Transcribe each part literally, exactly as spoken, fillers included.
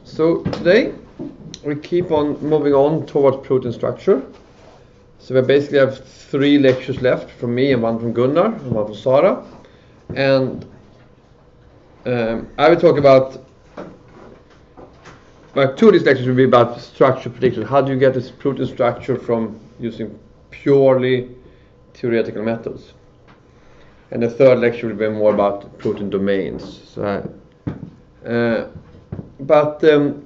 So today we keep on moving on towards protein structure. So we basically have three lectures left from me and one from Gunnar and one from Sara. And um, I will talk about, well, two of these lectures will be about structure prediction. How do you get this protein structure from using purely theoretical methods? And the third lecture will be more about protein domains. So, uh, but um,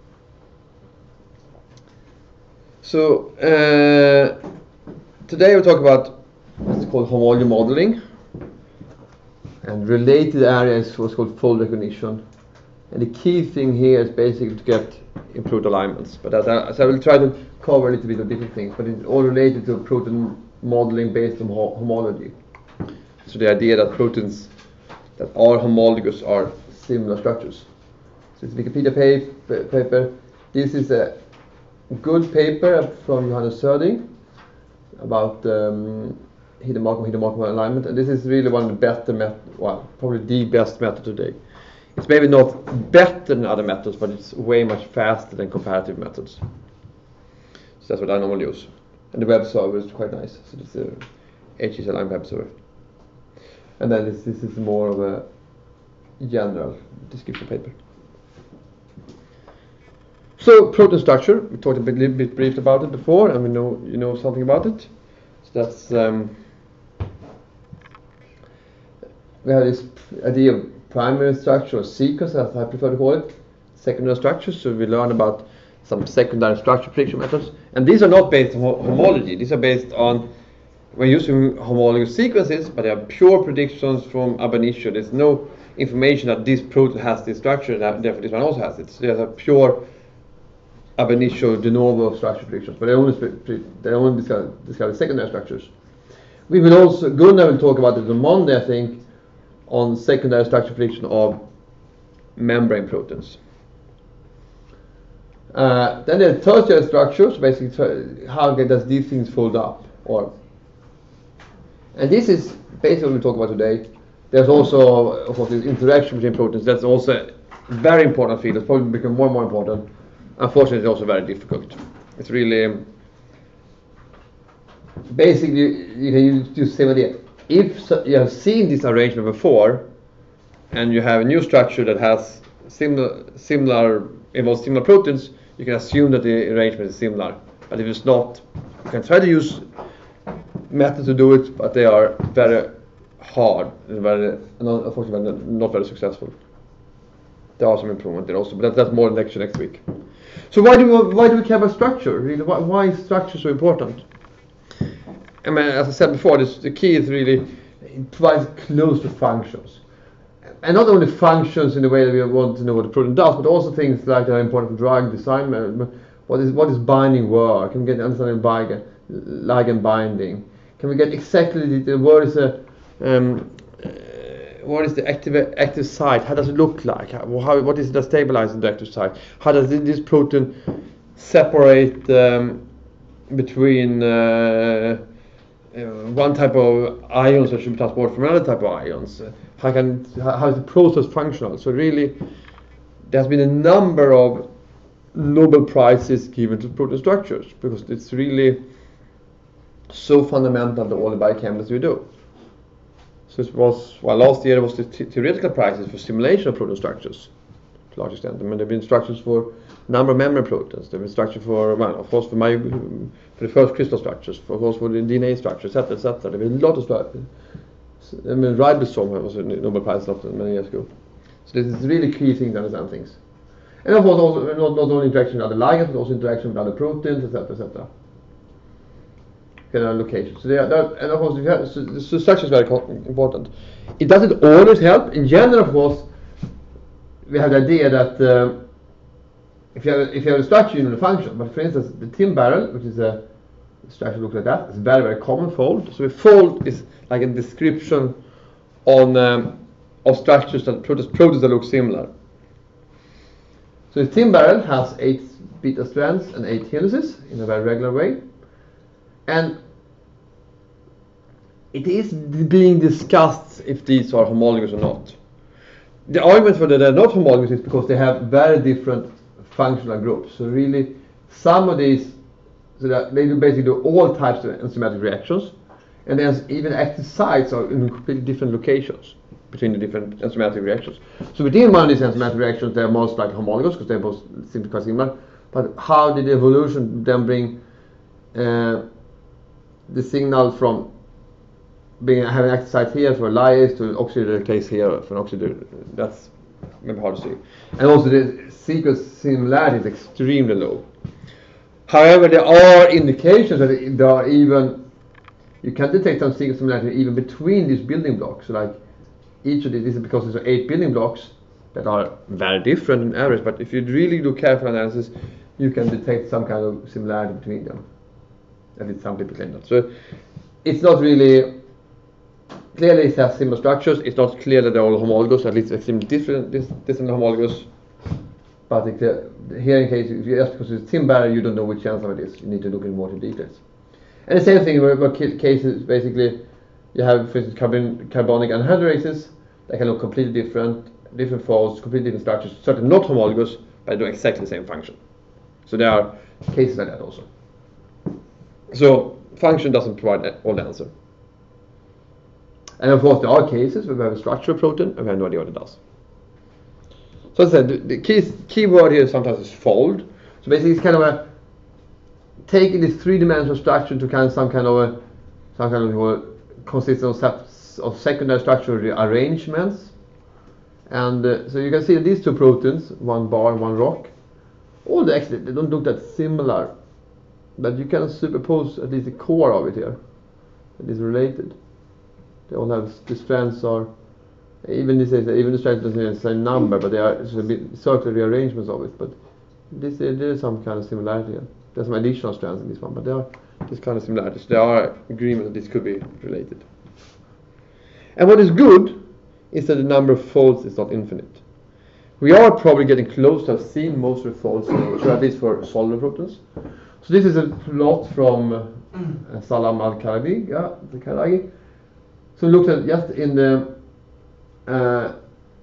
so uh, today we'll talk about what's called homology modeling, and related areas what's called fold recognition. And the key thing here is basically to get improved alignments. But as I, as I will try to cover a little bit of different things, but it's all related to protein modeling based on ho homology. So the idea that proteins that are homologous are similar structures. So it's a Wikipedia paper. paper. This is a good paper from Johannes Söding about um, hidden Markov, hidden Markov alignment, and this is really one of the better method, well, probably the best method today. It's maybe not better than other methods, but it's way much faster than comparative methods. So that's what I normally use. And the web server is quite nice. So this is a H S L web server. And then this, this is more of a general description paper. So protein structure, we talked a bit, little bit brief about it before, and we know you know something about it. So that's um, we have this idea of primary structure or sequence, as I prefer to call it, secondary structure. So we learn about some secondary structure prediction methods, and these are not based on homology. These are based on we're using homologous sequences, but they are pure predictions from ab initio. There's no information that this protein has this structure, and therefore this one also has it. So there's a pure ab initio de novo structure predictions, but they only they only discover, discover secondary structures. We will also Gunnar will talk about it on Monday, I think, on secondary structure prediction of membrane proteins. Uh, then there are tertiary structures, basically how does these things fold up, or and this is basically what we talk about today. There's also, of course, this interaction between proteins. That's also a very important field. It's probably become more and more important. Unfortunately, it's also very difficult. It's really um, basically you can use the same idea. If so, you have seen this arrangement before, and you have a new structure that has similar, similar involves similar proteins, you can assume that the arrangement is similar. But if it's not, you can try to use methods to do it, but they are very hard and very, unfortunately, not very successful. There are some improvement there also, but that, that's more lecture next week. So why do we, why do we care about structure? Really, why, why is structure so important? I mean, as I said before, this, the key is really it provides close to functions, and not only functions in the way that we want to know what the protein does, but also things like that are important for drug design. What is what is binding work? Can we get understanding ligand, ligand binding? Can we get exactly the, the what is a um, uh, what is the active active site? How does it look like? How, how what is the stabilizing the active site? How does this protein separate um, between uh, uh, one type of ions that should be transported from another type of ions? Uh, how can how, how is the process functional? So really, there's been a number of Nobel Prizes given to protein structures because it's really so fundamental to all the biochemistry we do. So it was, well, last year it was the theoretical prizes for simulation of protein structures to a large extent. I mean, there have been structures for a number of membrane proteins. There have been structures for, well, of course, for, my, for the first crystal structures, for, of course, for the D N A structures, et cetera, et cetera. There have been a lot of structures. I mean, ribosome was a Nobel Prize not many years ago. So this is a really key thing to understand things. And of course, also not, not only interaction with other ligands, but also interaction with other proteins, et cetera, et cetera. Kind of location. So, they are, and of course, you have, so, so structure is very important. It doesn't always help. In general, of course, we have the idea that uh, if you have if you have a structure, you know the function. But for instance, the tin barrel, which is a structure that looks like that, is a very very common fold. So a fold is like a description on um, of structures that proteins proteins that look similar. So the tin barrel has eight beta strands and eight helices in a very regular way. And it is being discussed if these are homologous or not. The argument for that they're not homologous is because they have very different functional groups. So really, some of these, so that they do basically do all types of enzymatic reactions, and then even active sites are in completely different locations between the different enzymatic reactions. So within one of these enzymatic reactions, they're most like homologous because they're both simply quite similar. But how did the evolution then bring uh, the signal from being having active sites here for lyase to an oxidative case here for an oxidative? That's maybe hard to see. And also the sequence similarity is extremely low. However, there are indications that there are even, you can detect some sequence similarity even between these building blocks. So like each of these, this is because there's eight building blocks that are very different in average, but if you really do careful analysis, you can detect some kind of similarity between them. At least some people claim that. So it's not really, clearly it has similar structures, it's not clear that they're all homologous, at least extremely different, different homologous. But it, uh, here in case, if you just because it's a thin barrier, you don't know which enzyme it is. You need to look in more details. And the same thing with cases, basically, you have, for instance, carbon, carbonic anhydrases that can look completely different, different folds, completely different structures, certainly not homologous, but do exactly the same function. So there are cases like that also. So function doesn't provide all the answer. And of course, there are cases where we have a structure of protein and we have no idea what it does. So as I said, the, the key, key word here sometimes is fold. So basically it's kind of a taking this three-dimensional structure to kind of some kind of a some kind of a consistent of, of secondary structural arrangements. And uh, so you can see that these two proteins, one bar and one rock, all the actually they don't look that similar, but you can superimpose at least the core of it here. It is related. They all have the strands are. Even this is even the strands doesn't have the same number, but they are it's a bit circular rearrangements of it. But this there is some kind of similarity here. There's some additional strands in this one, but there are this kind of similarities. There are agreement that this could be related. And what is good is that the number of folds is not infinite. We are probably getting close to have seen most of the folds in nature, at least for soluble proteins. So this is a plot from uh, Salam al-Karabi, yeah, the Karagi. So we looked at just in the Uh,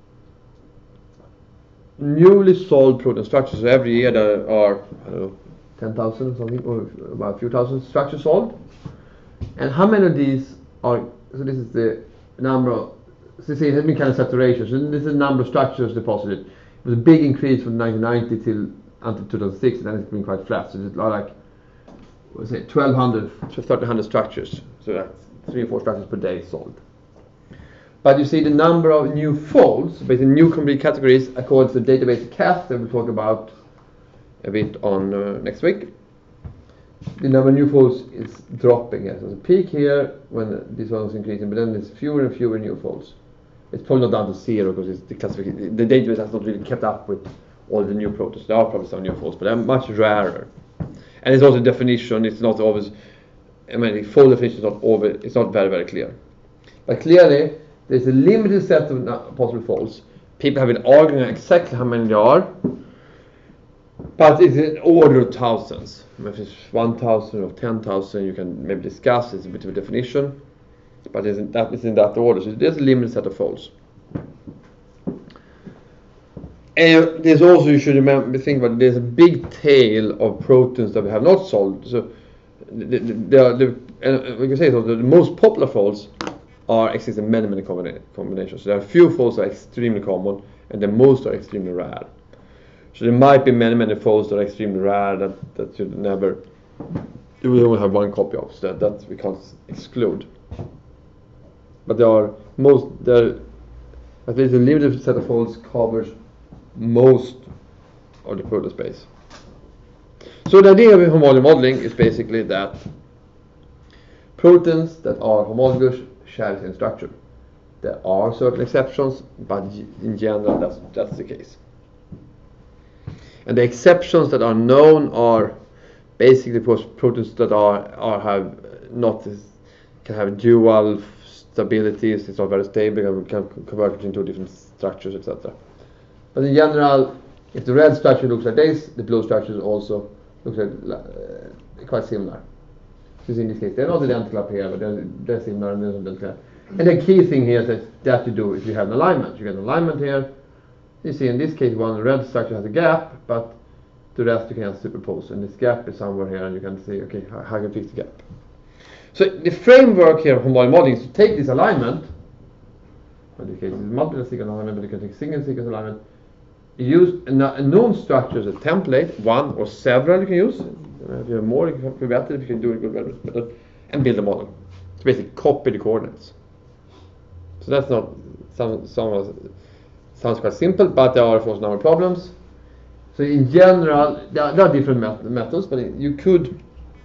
newly solved protein structures. So every year there are, I don't know, ten thousand or something, or about a few thousand structures solved. And how many of these are, so this is the number of, so you see it has been kind of saturation. So this is the number of structures deposited. It was a big increase from nineteen ninety till until two thousand six, and then it's been quite flat. So it's like, what's it, twelve hundred to thirteen hundred structures. So that's three or four structures per day solved. But you see the number of new folds, basically new complete categories, according to the database C A S that we'll talk about a bit on uh, next week. The number of new folds is dropping here. So there's a peak here when this one was increasing, but then there's fewer and fewer new folds. It's probably not down to zero because it's the classification. The database has not really kept up with all the new proteins. There are probably some new folds, but they're much rarer. And it's also definition. It's not always. I mean, the fold definition is not always. It's not very very clear. But clearly, there's a limited set of possible folds. People have been arguing exactly how many there are, but it's an order of thousands. If it's one thousand or ten thousand, you can maybe discuss. It's a bit of a definition, but it's in that, it's in that order. So there's a limited set of folds. And there's also, you should remember, think about it, there's a big tail of proteins that we have not solved. So the, the, the, the, and we can say so, the most popular folds are exist in many, many combina combinations. So there are few folds that are extremely common, and the most are extremely rare. So there might be many, many folds that are extremely rare that, that you never, you will only have one copy of, so that, that we can't exclude. But there are most, there, at least a limited set of folds covers most of the protein space. So the idea of homology modeling is basically that proteins that are homologous share the same structure. There are certain exceptions, but in general that's, that's the case. And the exceptions that are known are basically proteins that are, are have not can have dual stabilities. It's not very stable and we can convert it into different structures, et cetera. But in general, if the red structure looks like this, the blue structure also looks like uh, quite similar. In this case, they're not identical up here, but they're, they're similar and they're identical. And the key thing here is that, that you do if you have an alignment. You get an alignment here. You see in this case one red structure has a gap, but The rest you can just superpose, and this gap is somewhere here, and you can say, okay, how, how can I fix the gap? So the framework here of homology modeling is to take this alignment, in this case it's multiple sequence alignment, but you can take single sequence alignment, use a, a known structure as a template, one or several you can use. If you have more, you can be better if you can do it good better, and build a model. So basically copy the coordinates. So that's not, some, some sounds quite simple, but there are of course number of problems. So in general, there are, there are different met methods, but you could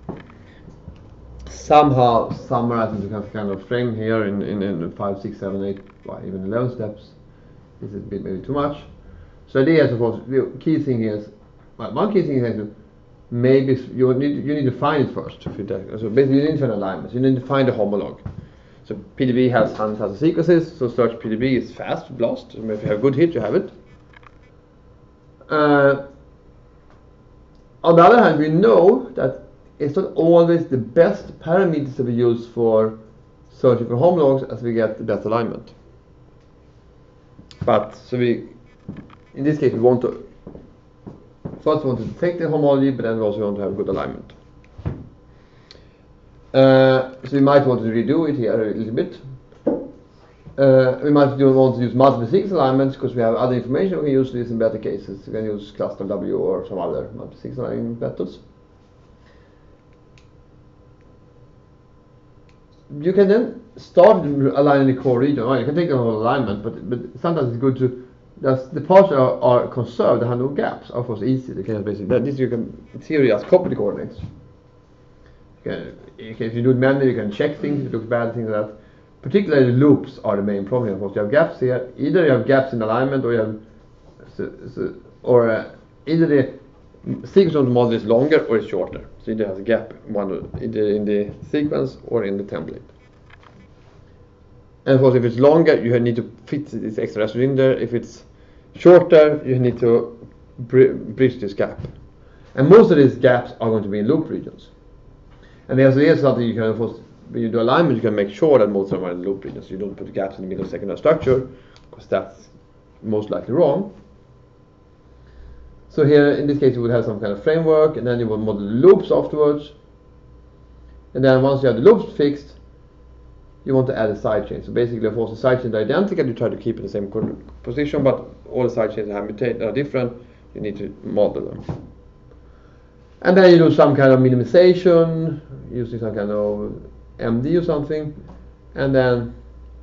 somehow summarize into kind of, kind of frame here in, in, in five, six, seven, eight, well, even eleven steps. This is a bit maybe too much. So the idea is, of course, the key thing is, well, one key thing is to maybe you need you need to find it first. If you so basically you need to find alignments. You need to find a homolog. So P D B has one hundred thousand sequences, so search P D B is fast, blast. So if you have a good hit, you have it. Uh, on the other hand, we know that it's not always the best parameters that we use for searching for homologs as we get the best alignment. But so we, in this case, we want to first we want to detect the homology, but then we also want to have good alignment. Uh, so we might want to redo it here a little bit. Uh, we might do want to use multiple sequence alignments because we have other information we can use this in better cases. We can use cluster W or some other multiple sequence alignment methods. You can then start aligning the core region. Well, you can take the whole alignment, but but sometimes it's good to just the parts are, are conserved. They have no gaps. Of course, easy. They can basically this you can in theory just copy the coordinates. You can, you can, if you do it manually, you can check things. If it looks bad, things like that. Particularly loops are the main problem. Of course, you have gaps here. Either you have gaps in alignment, or you have so, so, or uh, either the sequence of the model is longer or it's shorter. So either has a gap one either in the sequence or in the template. And of course, if it's longer, you need to fit this extra residue in there. If it's shorter, you need to br bridge this gap. And most of these gaps are going to be in loop regions. And there's also something you can, of course, when you do alignment, you can make sure that most of them are in loop regions. So you don't put the gaps in the middle of secondary structure, because that's most likely wrong. So here, in this case, you would have some kind of framework, and then you would model the loops afterwards. And then once you have the loops fixed, you want to add a sidechain. So basically, of course, the sidechains are identical. You try to keep in the same position, but all the sidechains are, are different. You need to model them. And then you do some kind of minimization, using some kind of M D or something. And then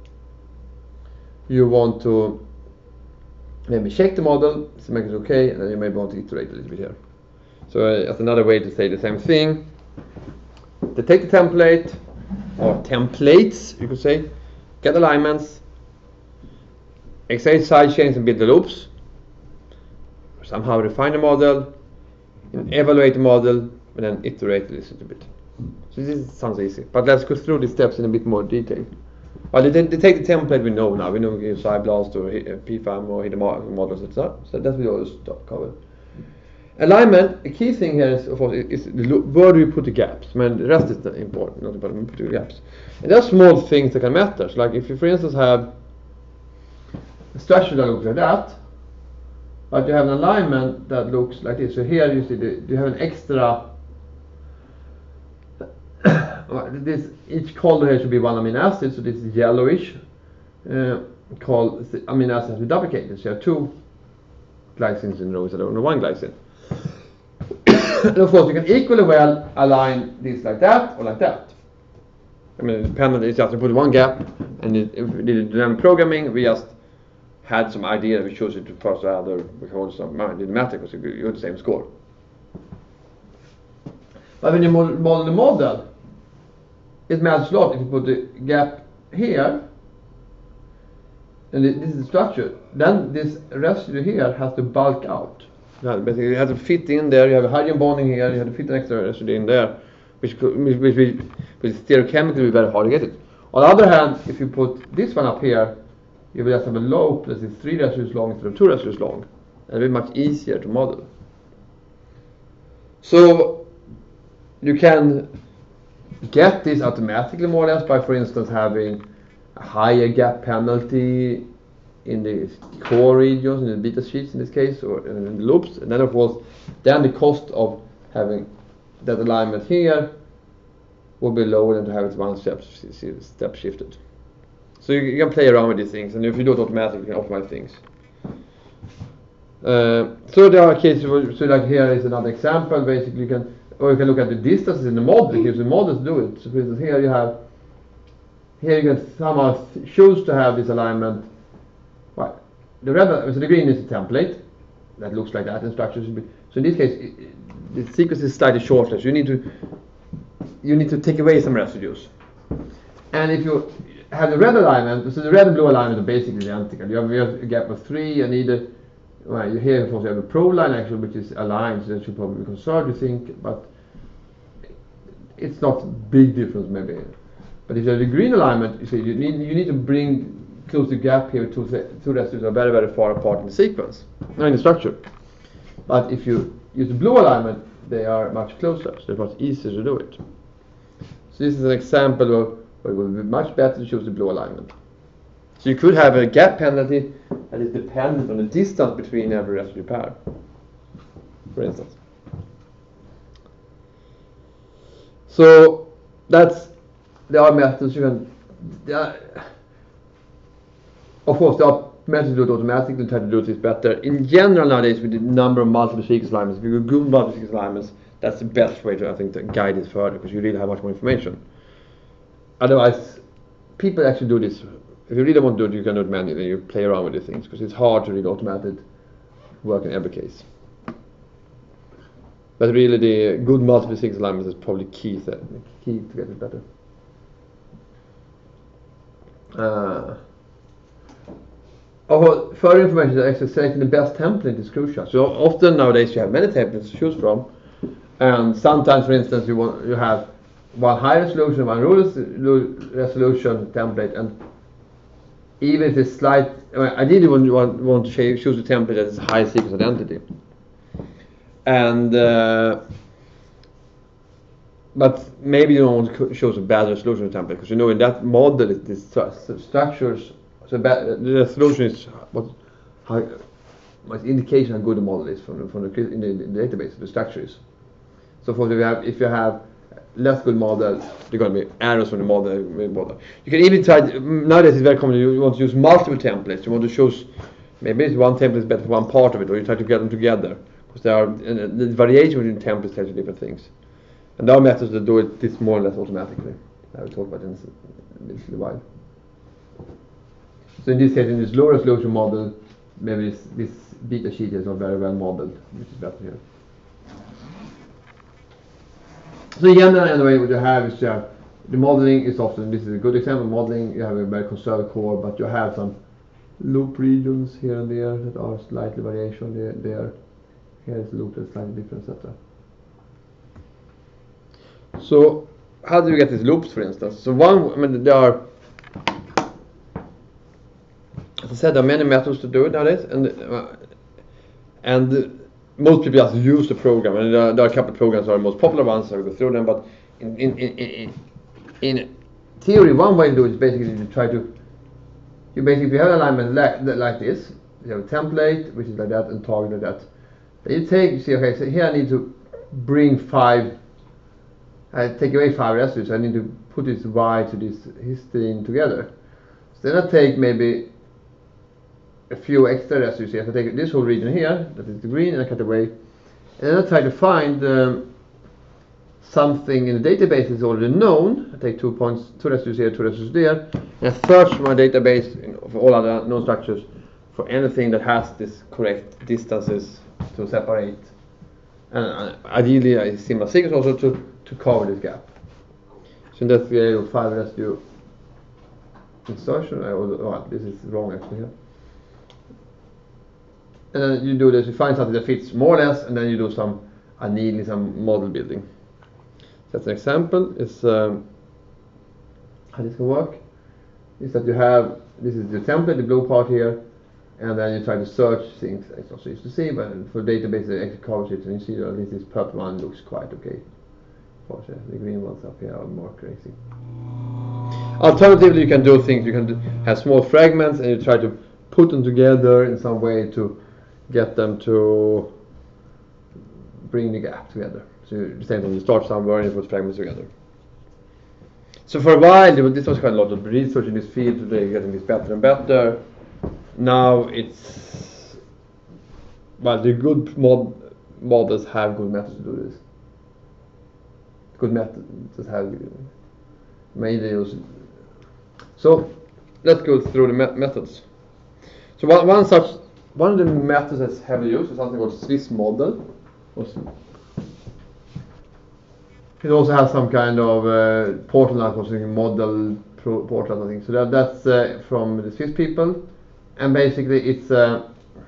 you want to maybe check the model, so make it okay, and then you maybe want to iterate a little bit here. So uh, that's another way to say the same thing. To take the template, or templates, you could say, get alignments, extract side chains and build the loops, somehow refine the model, and evaluate the model, and then iterate this a little bit. So this sounds easy, but let's go through these steps in a bit more detail. Well, they, they take the template we know now. We know we can use SciBlast or P FAM or hidden models, et cetera. So that's what we always cover. Alignment, a key thing here is, of course, is, is the, where do you put the gaps? I mean, the rest is not important, not important, put the gaps. And there are small things that can matter. So like if you, for instance, have a structure that looks like that, but you have an alignment that looks like this. So here you see the, you have an extra. This each color here should be one amino acid, so this is yellowish. Uh, called amino acid has been duplicated. So you have two glycines in a row instead of only one glycine. And of course, you can equally well align this like that or like that. I mean, dependent is just to put one gap, and it, if we did dynamic programming, we just had some idea that we chose it to first or other. We hold some. It didn't matter because you got the same score. But when you model, model the model, it matters a lot if you put the gap here, and this is the structure. Then this residue here has to bulk out. Basically, you have to fit in there. You have a hydrogen bonding here. You have to fit an extra residue in there, which which which, which, which stereochemically will be very hard to get it. On the other hand, if you put this one up here, you will just have a loop that is three residues long instead of two residues long, and it'll be much easier to model. So you can get this automatically more or less by, for instance, having a higher gap penalty in the core regions, in the beta sheets in this case, or in the loops, and then of course, then the cost of having that alignment here will be lower than to have it one step step shifted. So you, you can play around with these things, and if you do it automatically, you can optimize things. Uh, so there are cases, so like here is another example. Basically, you can, or you can look at the distances in the model. If the models do it, so for instance, here you have, here you can somehow choose to have this alignment. Right, the red, so the green is a template that looks like that, and structure should be. So in this case, it, it, the sequence is slightly shorter. So you need to, you need to take away some residues. And if you have the red alignment, so the red and blue alignment are basically identical. You have, you have a gap of three, and either. Well, you here of course you have a pro line actually, which is aligned, so that should probably be conserved, you think, but it's not big difference maybe. But if you have the green alignment, you see you need you need to bring close the gap here to two residues are very very far apart in the sequence, not in the structure. But if you use the blue alignment, they are much closer, so it's much easier to do it. So this is an example of where it would be much better to choose the blue alignment. So you could have a gap penalty that is dependent on the distance between every residue pair, for instance. So that's, there are methods you can, there are, of course there are methods to do it automatically and try to do this better. In general nowadays with the number of multiple sequence alignments, if you go good multiple sequence alignments, that's the best way to, I think, to guide it further, because you really have much more information. Otherwise, people actually do this. If you really want to do it, you can do it manually. You play around with these things because it's hard to really automate it, work in every case. But really, the good multiple sequence alignment is probably key, to, key to get it better. Uh, oh, further information is actually selecting the best template is crucial. So often nowadays you have many templates to choose from, and sometimes, for instance, you want you have one high resolution, one low resolution template, and even if it's slight, well, ideally you want, want to choose a template that is a high sequence identity. And uh, but maybe you don't want to choose a bad resolution template, because you know in that model it is st structures. So bad, the resolution is what how what indication how good the model is from the, from the in the, in the database. The structure is. So for if you have if you have less good model, there are going to be errors from the model, model. You can even try, nowadays it's very common, you want to use multiple templates. You want to choose, maybe it's one template is better for one part of it, or you try to get them together. Because there are, uh, the variation between templates tells you different things. And there are methods that do it this more or less automatically. I will talk about in a little while. So in this case, in this low resolution model, maybe this, this beta sheet is not very well modeled, which is better here. So again, anyway, what you have is you have the modeling is often, this is a good example of modeling, you have a very conserved core, but you have some loop regions here and there that are slightly variation there. there. Here is the loop that's slightly different, et cetera. So how do you get these loops, for instance? So one, I mean, there are, as I said, there are many methods to do it nowadays, and uh, and uh, most people just use the program, and there are, there are a couple of programs that are the most popular ones, so I will go through them, but in, in, in, in, in theory, one way to do it is basically to try to, you basically, if you have an alignment like, like this, you have a template, which is like that, and target like that, then you take, you see, okay, so here I need to bring five, I take away five residues, so I need to put this Y to this histidine together. So then I take maybe a few extra residues here. So I take this whole region here, that is the green, and I cut away. And then I try to find um, something in the database that's already known. I take two points, two residues here, two residues there, and I search my database for all other known structures for anything that has this correct distances to separate. And uh, ideally, a similar sequence also to, to cover this gap. So in that way, you five residue insertion. Oh, oh, this is wrong actually here. And then you do this, you find something that fits more or less, and then you do some annealing, some model building. That's an example. Is um, how this can work is that you have, this is the template, the blue part here, and then you try to search things. It's not so easy to see, but for database it actually covers it, and you see that at least this purple one looks quite okay. The green ones up here are more crazy. Alternatively, you can do things, you can do, have small fragments, and you try to put them together in some way to get them to bring the gap together. So the same thing, you start somewhere and you put fragments together. So for a while, this was quite a lot of research in this field. Today, getting this better and better. Now it's, well, the good mod models have good methods to do this. Good methods have made use. So let's go through the met methods. So one, one such, one of the methods that's heavily used is something called Swiss model. It also has some kind of uh, portal model pro portal, I think. So that, that's uh, from the Swiss people, and basically it's uh,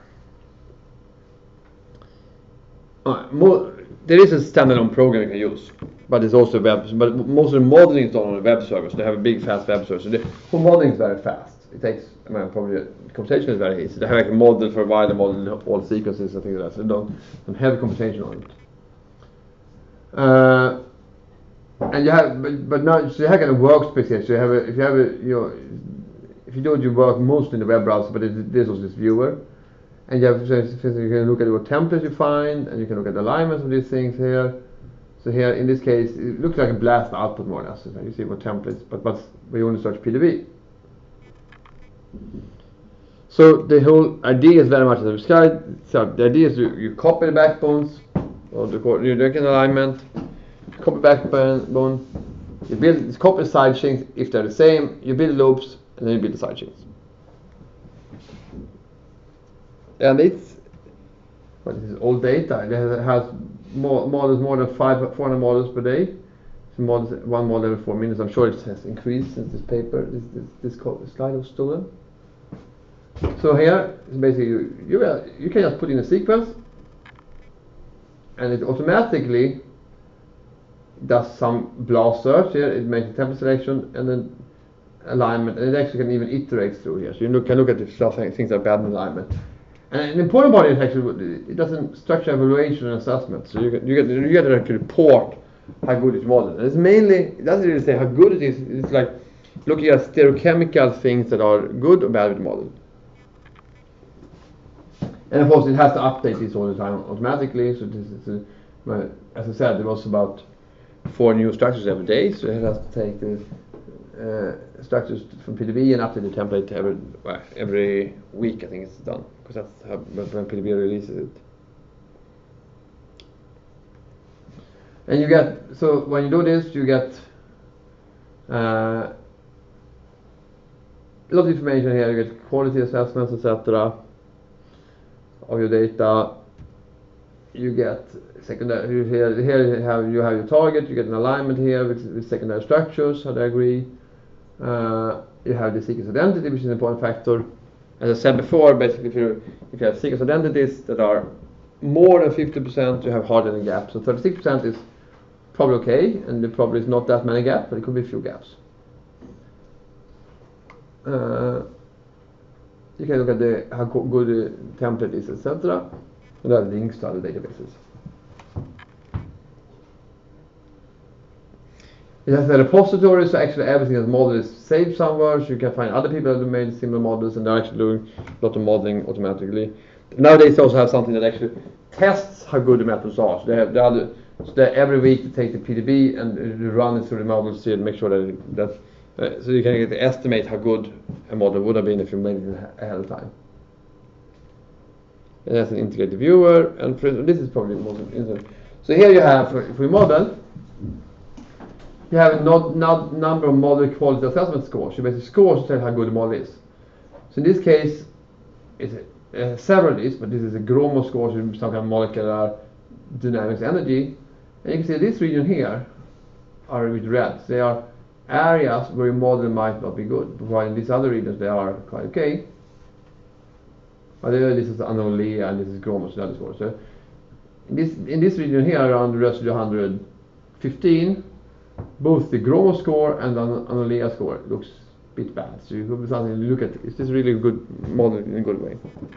uh, more, there is a standalone program you can use, but it's also web. But most of the modeling is done on a web server, so they have a big, fast web server. So the whole modeling is very fast. It takes, I mean, probably computation is very easy. They have like a model for a while, they model all sequences and things like that. So they don't, don't have computation on it. Uh, And you have, but, but now, so you have kind of workspace here. So you have a, if you have a, you know, if you do your work mostly in the web browser, but it, there's also this viewer, and you have, so you can look at what templates you find, and you can look at the alignments of these things here. So here, in this case, it looks like a blast output more or less. So you see what templates, but but we only search P D B. So the whole idea is very much as I described. So the idea is you, you copy the backbones, or the you do an alignment. Copy backbone, you build copy side chains if they're the same, you build loops, and then you build the side chains. And it's, well, this is all data. It has more models, more than five, four hundred models per day. So models, one model every four minutes. I'm sure it has increased since this paper, this this, this slide was stolen. So here, it's basically you, you you can just put in a sequence, and it automatically does some blast search here. It makes a template selection and then alignment, and it actually can even iterate through here. So you look, can look at the stuff, things that are bad in alignment. And the important part is actually it doesn't structure evaluation and assessment. So you get you get you get to actually report how good it's modeled. And it's mainly, it doesn't really say how good it is. It's like looking at stereochemical things that are good or bad with the model. And of course, it has to update this all the time automatically. So this is, a, well, as I said, there was about four new structures every day, so it has to take the uh, structures from P D B and update the template every well, every week. I think it's done, because that's how, when P D B releases it. And you get, so when you do this, you get uh, a lot of information here. You get quality assessments, et cetera, of your data. You get secondary, here, here you have, you have your target, you get an alignment here with, with secondary structures, how they agree. Uh, you have the sequence identity, which is an important factor. As I said before, basically if you, if you have sequence identities that are more than fifty percent, you have hardening gaps. So thirty-six percent is probably okay, and there probably is not that many gaps, but it could be a few gaps. Uh, you can look at the, how good the template is, et cetera. And there are links to other databases. It has a repository, so actually everything that's modeled is saved somewhere, so you can find other people that have made similar models, and they're actually doing a lot of modeling automatically. Nowadays they also have something that actually tests how good the methods are. So they have the other, so they every week they take the P D B and uh, run it through the models to make sure that, that uh, so you can get to estimate how good a model would have been if you made it ahead of time. It has an integrated viewer, and for, this is probably the most interesting. So here you have, for, for your model, you have a not, not number of model quality assessment scores. You basically scores to tell how good the model is. So in this case, it's uh, several of these, but this is a Gromo score, so some kind of molecular dynamics energy. And you can see this region here are with red. So they are areas where your model might not be good, but while in these other regions they are quite okay. But this is anomaly and this is Gromo, so that is score. So in this in this region here, around the residue one hundred fifteen, both the Gromo score and the anomaly score looks a bit bad. So you could something to look at. Is this really a good model in a good way?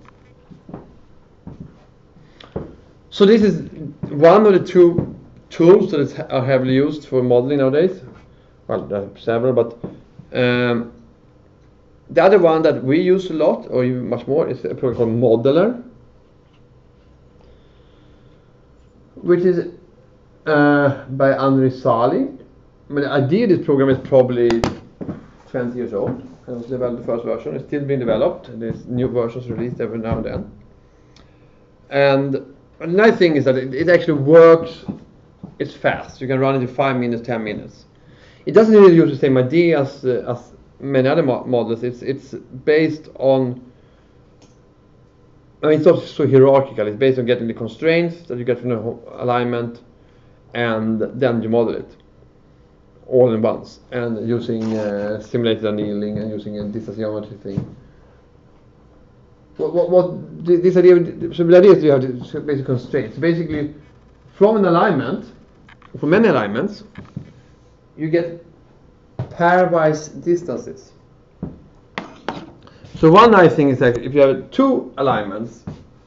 So this is one of the two tools that are heavily used for modeling nowadays. Well, there are several, but um, The other one that we use a lot, or even much more, is a program called Modeler, which is uh, by Arne. I mean, the idea of this program is probably twenty years old. It was developed the first version. It's still being developed. There's new versions released every now and then. And the nice thing is that it, it actually works. It's fast. You can run it in five minutes, ten minutes. It doesn't really use the same idea as uh, as many other mo models. It's it's based on. I mean, it's not so hierarchical. It's based on getting the constraints that you get from the alignment, and then you model it all in once, and using uh, simulated annealing and using a distance geometry thing. What, what, what this idea? So the idea is you have the basic constraints. Basically, from an alignment, from many alignments, you get pairwise distances. So one nice thing is that if you have two alignments,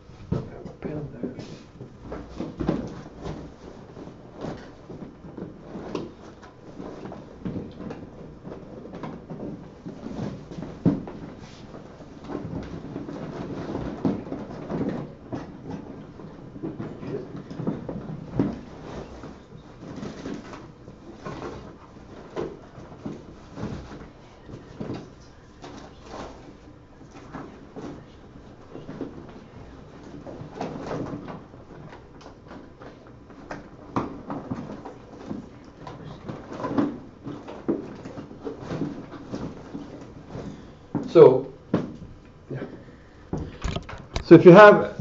So, yeah. So if you have,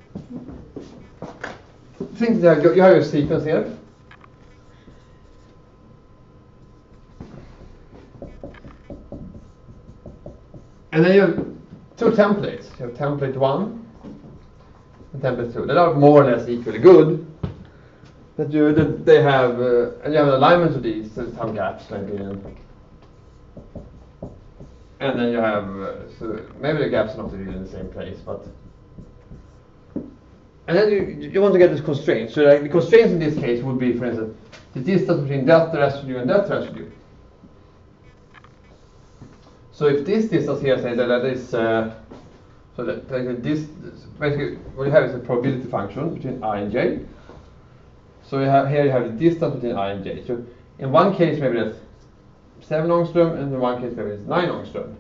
think that you have your sequence here, and then you have two templates. You have template one and template two. They are more or less equally good. That you that they have, uh, and you have an alignment of these. There's some gaps maybe. And, And then you have, uh, so maybe the gaps are not really in the same place, but. And then you, you want to get this constraint. So like the constraints in this case would be, for instance, the distance between that residue and that residue. So if this distance here, say that that is, uh, so that like this, basically what you have is a probability function between I and j. So you have here you have the distance between I and j. So in one case maybe that's seven angstrom, and in one case maybe it's nine angstrom.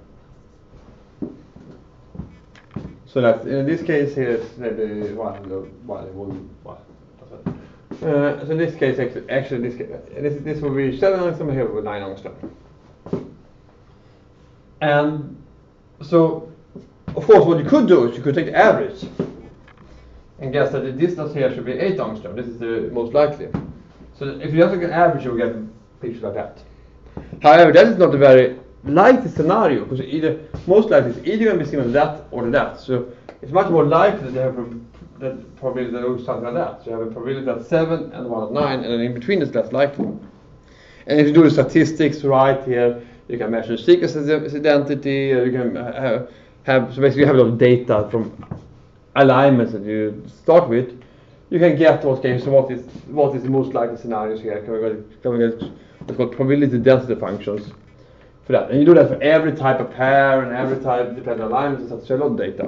So that in this case here it's maybe one, one, one, one. Uh, so in this case actually, actually this case, this this will be seven angstrom, here with nine angstrom. And so of course what you could do is you could take the average and guess that the distance here should be eight angstrom. This is the most likely. So if you just look at average, you'll get a picture like that. However, that is not a very likely scenario, because either most likely it's either going to be similar to that or to that. So it's much more likely that you have a that probability that looks something like that. So you have a probability at seven and one at nine, and then in between is less likely. And if you do the statistics right here, you can measure sequence identity. You can have, have so basically you have a lot of data from alignments that you start with. You can get what games. So what is what is the most likely scenarios here? Can we get, can we get what's called probability density functions for that, and you do that for every type of pair and every type dependent alignment. That's a lot of data.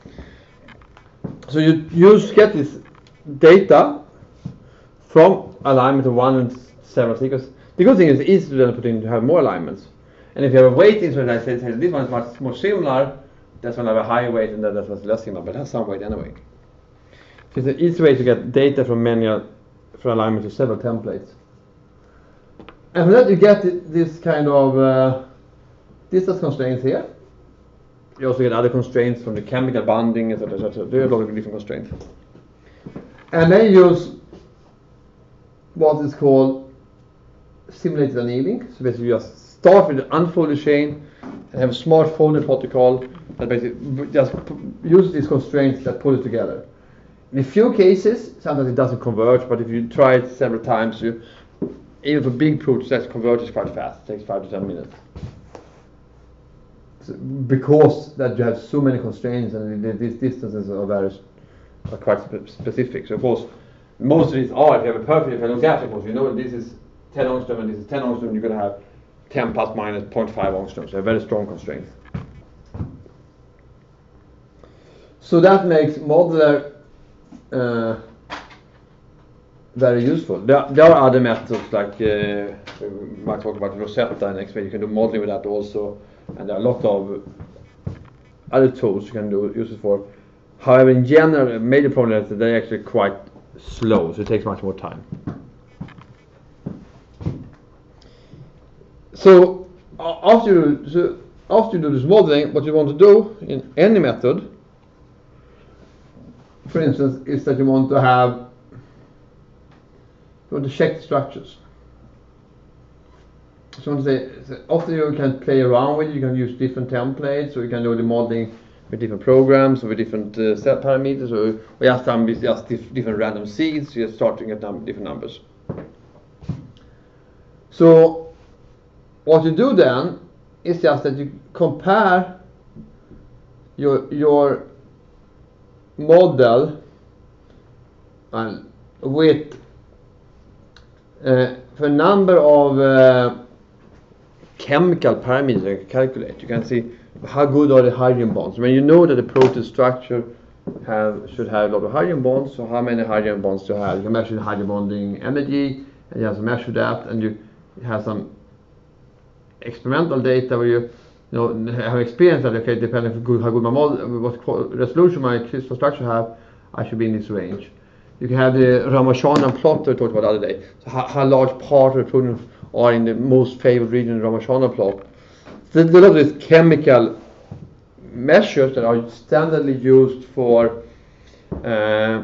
So you use get this data from alignment of one and several sequences. The good thing is it's easy to then put in to have more alignments. And if you have a weighting, so I say this one is much more similar, that's one have a higher weight, and that one's less similar, but it has some weight anyway. So it's an easy way to get data from many uh, from alignment to several templates. And from that you get this kind of uh, distance constraints here. You also get other constraints from the chemical bonding, et cetera, et cetera. There are a lot of different constraints. And then you use what is called simulated annealing. So basically you just start with the unfolded chain and have a smart folded protocol that basically just use these constraints that pull it together. In a few cases, sometimes it doesn't converge, but if you try it several times, you even for big proofs, that converges quite fast. It takes five to ten minutes. So because that you have so many constraints and these distances are very are quite spe specific. So of course, most of these are, if you have a perfect, if you look at it, of course, you know this is ten angstrom and this is ten angstrom, you're going to have ten plus minus zero point five angstrom. So very strong constraints. So that makes modular uh, very useful. There, there are other methods like uh, we might talk about Rosetta and X P. You can do modeling with that also, and there are a lot of other tools you can do use it for. However, in general, a major problem is that they're actually quite slow, so it takes much more time. So uh, after you so after you do this modeling, what you want to do in any method, for instance, is that you want to have you want to check the structures. So you want to say, so often you can play around with it, you can use different templates, or you can do the modeling with different programs or with different uh, set parameters, or we just done with just dif different random seeds, so you're starting at num different numbers. So what you do then is just that you compare your your model uh, with uh, for a number of uh, chemical parameters you can calculate. You can see how good are the hydrogen bonds. When you know that the protein structure have should have a lot of hydrogen bonds, so how many hydrogen bonds do you have? You can measure the hydrogen bonding energy, and you have to measure that, and you have some experimental data where you, you know, have experience that, okay, depending on good, how good my model, what resolution my crystal structure have, I should be in this range. You can have the Ramachandran plot that we talked about the other day. So how, how large part of the protein are in the most favored region in the Ramachandran plot. So there's a lot of these chemical measures that are standardly used for uh,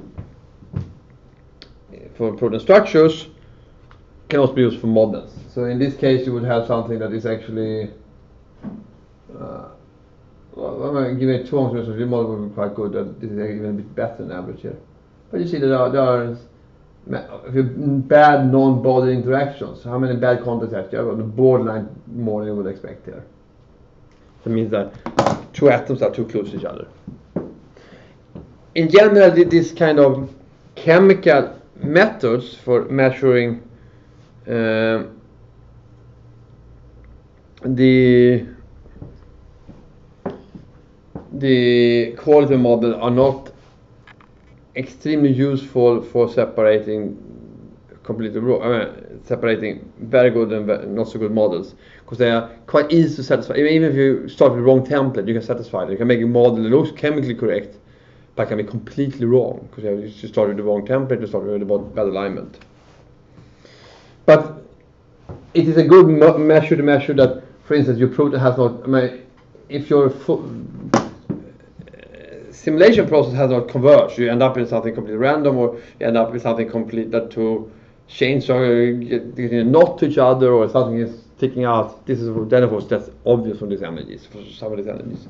for protein structures can also be used for models. So in this case, you would have something that is actually uh, well, I'm going to give it two hundred, so the model would be quite good. That this is even a bit better than average here. But you see that there are, there are bad non-body interactions. How many bad contacts actually are on the borderline more than you would expect here. That means that two atoms are too close to each other. In general, this kind of chemical methods for measuring uh, the the quality model are not extremely useful for separating completely raw, I mean, separating very good and not so good models, because they are quite easy to satisfy. Even if you start with the wrong template, you can satisfy it. You can make a model that looks chemically correct, but can be completely wrong because you start with the wrong template, you start with the bad alignment. But it is a good measure to measure that, for instance, your protein has not. I mean, if your simulation process has not converged, you end up in something completely random, or you end up with something complete that to change or getting a knot to each other, or something is sticking out. This is then of course that's obvious from these energies, for some of these energies.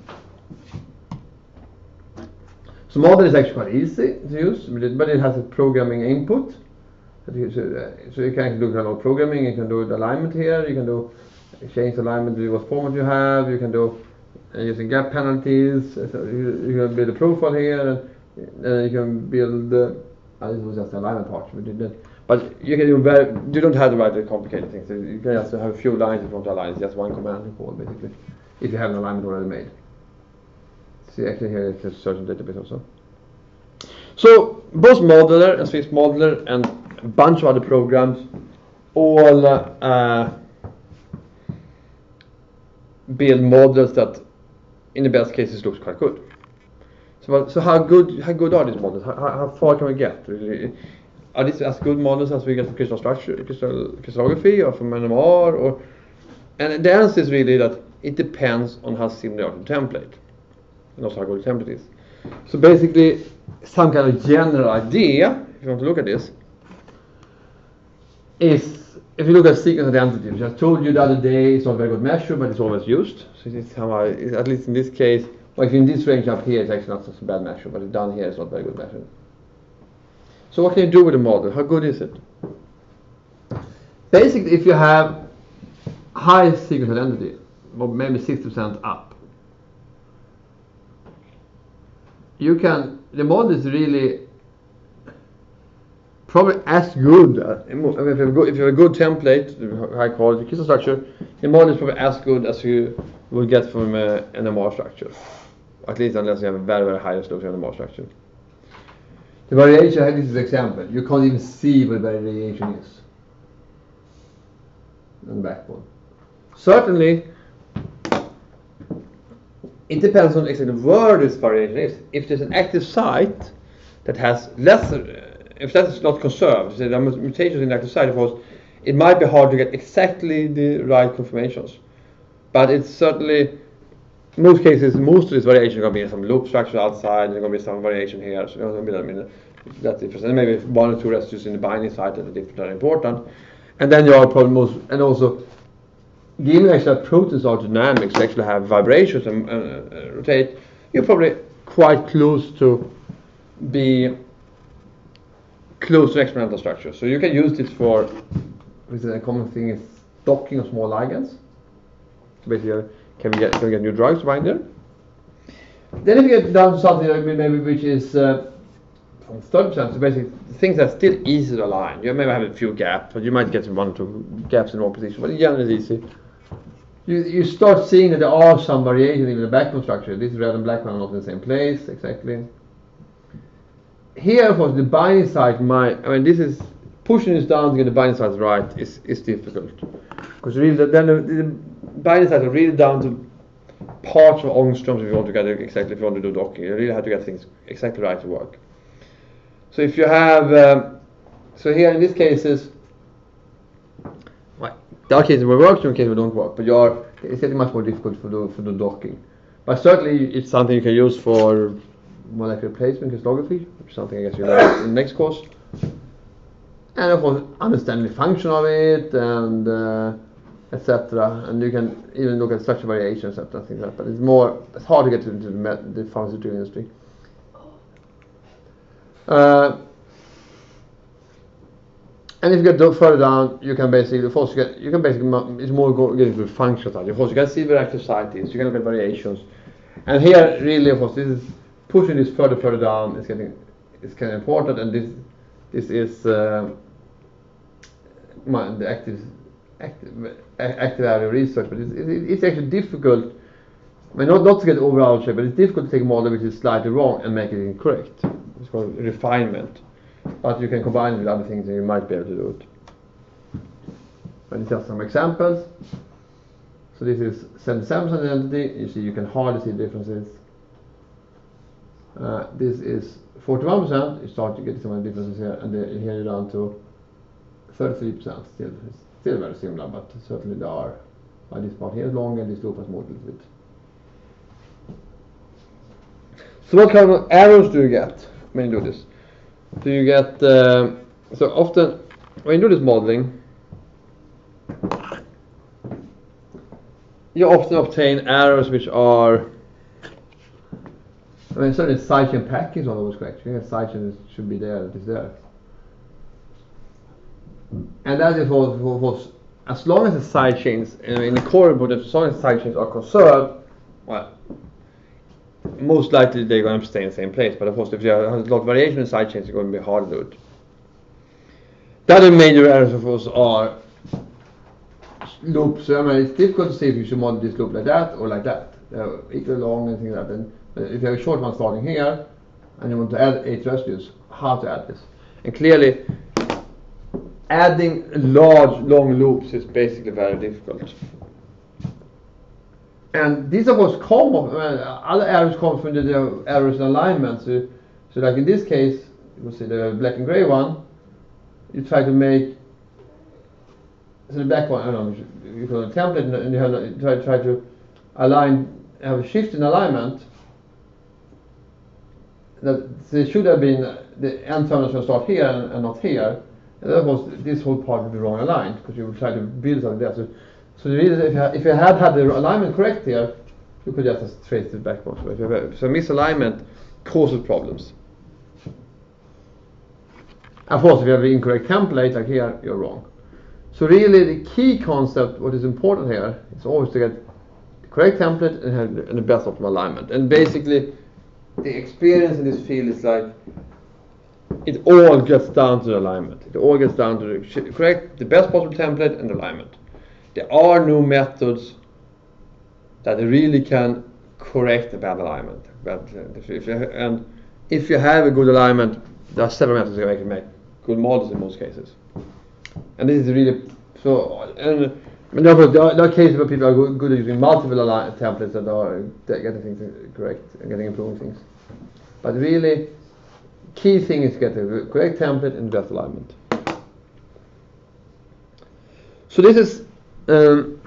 So model is actually quite easy to use, but it has a programming input. So you can do kind of programming, you can do the alignment here, you can do change alignment with what format you have, you can do uh, using gap penalties, so you, you can build a profile here, and uh, you can build, uh, uh, this was just the alignment part, we did that. But you can do very, you don't have to write the complicated things, so you can just have a few lines in front of the line, it's just one command to call basically, if you have an alignment already made. See, actually here it's a certain database also. So both Modeler and Swiss Modeler and a bunch of other programs all uh, build models that in the best cases looks quite good. So, so how good how good are these models? How, how far can we get? Really? Are these as good models as we get from crystal structure, crystal, crystallography, or from N M R? Or, and the answer is really that it depends on how similar they are to the template, and also how good the template is. So basically, some kind of general idea, if you want to look at this, is if you look at sequence identity, which I told you the other day, it's not a very good measure, but it's always used. So it's somehow, at least in this case, well, if in this range up here, it's actually not such a bad measure, but down here, it's not a very good measure. So what can you do with the model? How good is it? Basically, if you have high sequence identity, or maybe sixty percent up, you can, the model is really probably as good, uh, if, you have a good if you have a good template, high quality crystal structure, the model is probably as good as you will get from uh, an N M R structure. at least unless you have a very, very high resolution on the Mars structure. The variation, this is an example. You can't even see what variation is on the backbone. Certainly, it depends on exactly where this variation is. If there's an active site that has less, uh, if that is not conserved, so there are mutations in the active site, of course, it might be hard to get exactly the right conformations. But it's certainly, in most cases, most of this variation is going to be some loop structure outside, there's going to be some variation here, so I mean, that's interesting. And maybe one or two residues in the binding site that are different are important. And then you are probably most, and also, given actually that proteins are dynamics, they actually have vibrations and uh, uh, rotate, you're probably quite close to be close to experimental structure. So you can use this for, which is a common thing is docking of small ligands. So basically, can we get can we get new drugs to bind there? Then if you get down to something like maybe which is uh, from thirty percent, so basically things that are still easy to align. You may have a few gaps, but you might get one or two gaps in one position, but in general it's easy. You, you start seeing that there are some variation in the backbone structure. This red and black one are not in the same place, exactly. Here, of course, the binding site might, I mean, this is, pushing this down to get the binding sites right is, is difficult. Because really, then the, the binding sites are really down to parts of angstroms if you want to get it exactly, if you want to do docking. You really have to get things exactly right to work. So if you have, um, so here in these cases, there are cases where it works, there are cases where it don't work, but you are, it's getting much more difficult for the, for the docking. But certainly it's something you can use for molecular placement crystallography, which is something I guess you'll learn in the next course. And of course, understanding the function of it, and uh, et cetera. And you can even look at structure variation, et cetera. Things like that. But it's more, it's hard to get into the, the pharmaceutical industry. Uh, And if you get further down, you can basically, of course, you, get, you can basically, it's more go, getting to the functional side. Of course, you can see where active site is, you can look at variations. And here, really, of course, this is pushing this further, further down, it's getting, it's kind of important, and this, this is uh, my, the active, active, active area research, but it's, it's actually difficult, I mean, not, not to get overall shape, but it's difficult to take a model which is slightly wrong and make it incorrect. It's called refinement. But you can combine it with other things and you might be able to do it. But it's just some examples. So this is seventy-seven percent identity. You see you can hardly see differences. Uh, this is forty-one percent. You start to get some differences here, and the, here you're down to thirty-three percent. Still, it's still very similar, but certainly there are. Uh, this part here is longer and this loop has more to it. So what kind of errors do you get when you do this? Do you get, uh, so often when you do this modeling, you often obtain errors which are, I mean, certainly sidechain packing is not always correct. You have sidechain should be there, that is there. And that is for, for, for as long as the sidechains, in the core input, as long as the sidechains are conserved, well, most likely they're going to stay in the same place, but of course if you have a lot of variation in sidechains, it's going to be hard to do it. The other major errors of course are loops. I mean, it's difficult to see if you should model this loop like that or like that. They're equally long and things like that. And if you have a short one starting here and you want to add eight residues, how to add this? And clearly adding large long loops is basically very difficult. And these of course come, uh, other errors come from the, the errors in alignment. So, so like in this case, you will see the black and gray one, you try to make, so the black one, I don't know, you call it a template, and you, have, you try, try to align, have a shift in alignment. That so it should have been, the end terminal should start here and, and not here. And of course, this whole part would be wrong aligned, because you will try to build something there. So, So the reason, if you, if you had had the alignment correct here, you could just trace it backwards. So, if you have, so misalignment causes problems. Of course, if you have the incorrect template, like here, you're wrong. So really, the key concept, what is important here, is always to get the correct template and have the, and the best optimal alignment. And basically, the experience in this field is like, it all gets down to the alignment. It all gets down to the correct, the best possible template and alignment. There are no methods that really can correct a bad alignment. But uh, if you, and if you have a good alignment, there are several methods that can make good models in most cases. And this is really so. And there are, there are cases where people are good, good at using multiple align templates that are getting things correct and getting improving things. But really, key thing is to get the correct template and best alignment. So this is um,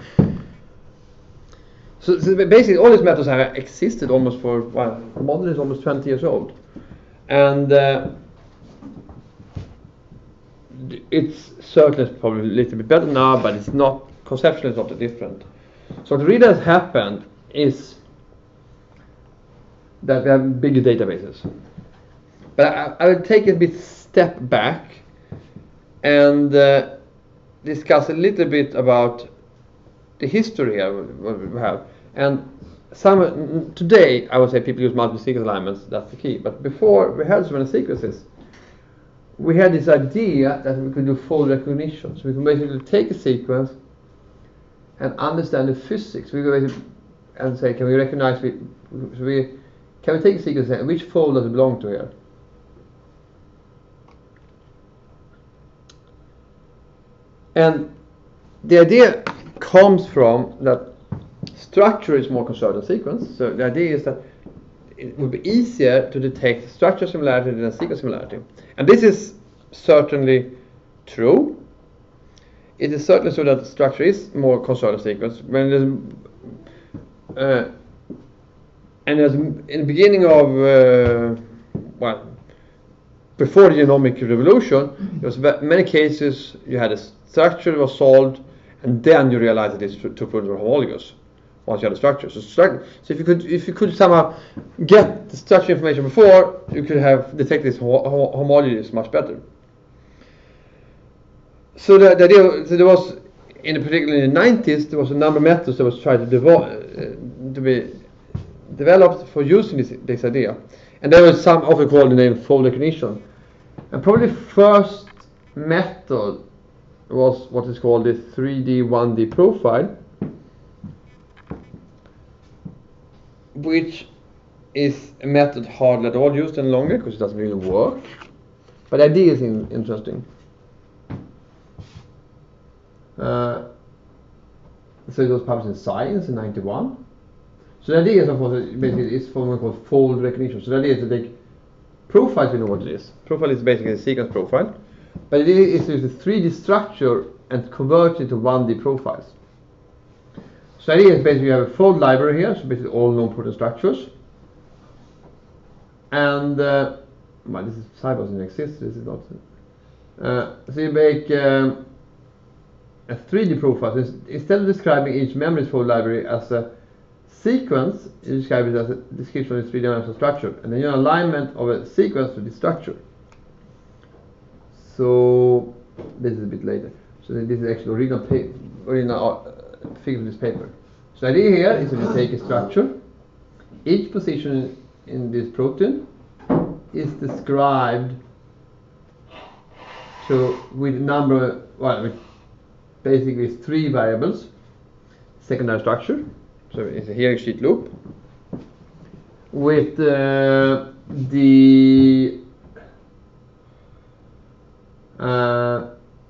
so, so basically all these methods have existed almost for well, the model is almost twenty years old, and uh, it's certainly probably a little bit better now, but it's not conceptually it's not that different. So what really has happened is that we have bigger databases. But I, I will take a bit step back and uh, discuss a little bit about the history here what we have. And some today I would say people use multiple sequence alignments. That's the key. But before we had so many sequences, we had this idea that we could do fold recognition. So we can basically take a sequence and understand the physics. We go and say, can we recognize? We, so we can we take a sequence and which fold does it belong to here? And the idea comes from that structure is more conserved than sequence. So the idea is that it would be easier to detect structure similarity than sequence similarity. And this is certainly true. It is certainly so that the structure is more conserved than sequence. When there's, uh, and there's in the beginning of, uh, well, before the genomic revolution, there was many cases you had a structure that was solved, and then you realized that these two proteins were homologous once you had a structure. So, so if you could, if you could somehow get the structure information before, you could have detected this homology much better. So the, the idea, so there was, in particularly in the nineties, there was a number of methods that was tried to, devo uh, to be developed for using this, this idea, and there was some often called the name fold recognition. And probably the first method was what is called the three D one D profile, which is a method hardly at all used any longer because it doesn't really work. But the idea is in, interesting. Uh, so it was published in Science in ninety-one. So the idea is, of course, basically is for what we call fold recognition. So the idea is to take profiles, we know what it is. Profile is basically a sequence profile. But it is to use a three D structure and convert it to one D profiles. So the idea is basically you have a fold library here, so basically all known protein structures. And, uh, well, this is Cybos doesn't exist, this is not. Uh, so you make um, a three D profile. So instead of describing each memory's fold library as a sequence, you describe it as a description of its three-dimensional structure, and then you have an alignment of a sequence to this structure. So this is a bit later. So this is actually original, original uh, figure of this paper. So the idea here is that you take a structure. Each position in this protein is described to with number, well, with basically three variables. Secondary structure. So it's a hearing sheet loop with uh, the uh,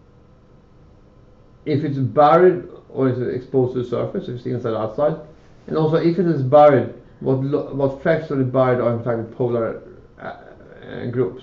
if it's buried or is exposed to the surface, if it's inside or outside, and also if it is buried, what lo what fractionally buried are in fact polar uh, uh, groups.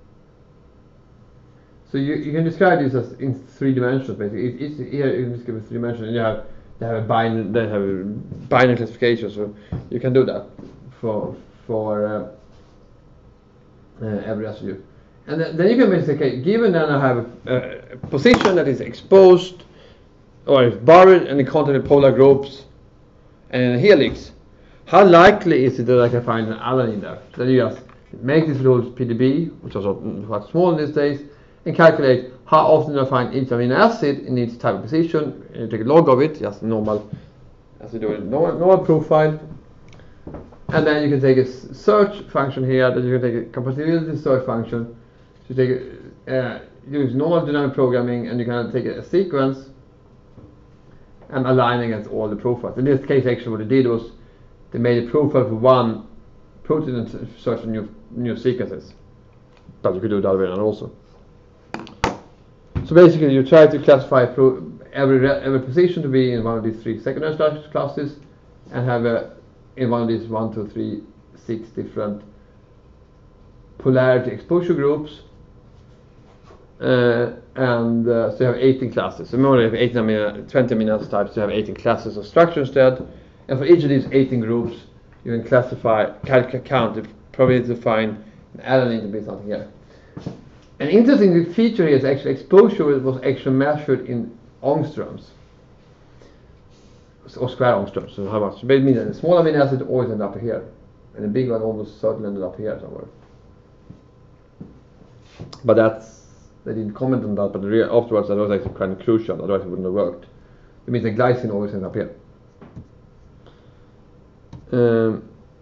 So you, you can describe this as in three dimensions basically. It, it's here you can describe it three dimensions, and you have They have a binary, they have a binary classification, so you can do that for for uh, uh, every residue. And th then you can basically say, okay, given that I have a, a position that is exposed or is buried and it contains polar groups and a helix, how likely is it that I can find an alanine there? So then you just make this little P D B, which is quite small in these days, and calculate how often do I find each amino acid in each type of position. You take a log of it, just normal, as you do in normal, normal profile. And then you can take a search function here, that you can take a compatibility search function. So you take a, uh, use normal dynamic programming, and you can take a, a sequence and align against all the profiles. In this case, actually, what they did was they made a profile for one protein and search for new new sequences. But you could do it the other way around also. So basically, you try to classify pro every every position to be in one of these three secondary structure classes, and have a in one of these one, two, three, six different polarity exposure groups. Uh, and uh, so you have eighteen classes. So more than eighteen amino, twenty amino acid types, you have eighteen classes of structure instead. And for each of these eighteen groups, you can classify, calc count the probability to find an alanine to be something here. An interesting feature here is actually exposure was actually measured in angstroms, or square angstroms. So how much? So it means that the small amino acid always end up here, and the big one almost certainly ended up here somewhere. But that's they didn't comment on that, but the real, afterwards that was actually kind of crucial, otherwise it wouldn't have worked. It means the glycine always ends up here. Um,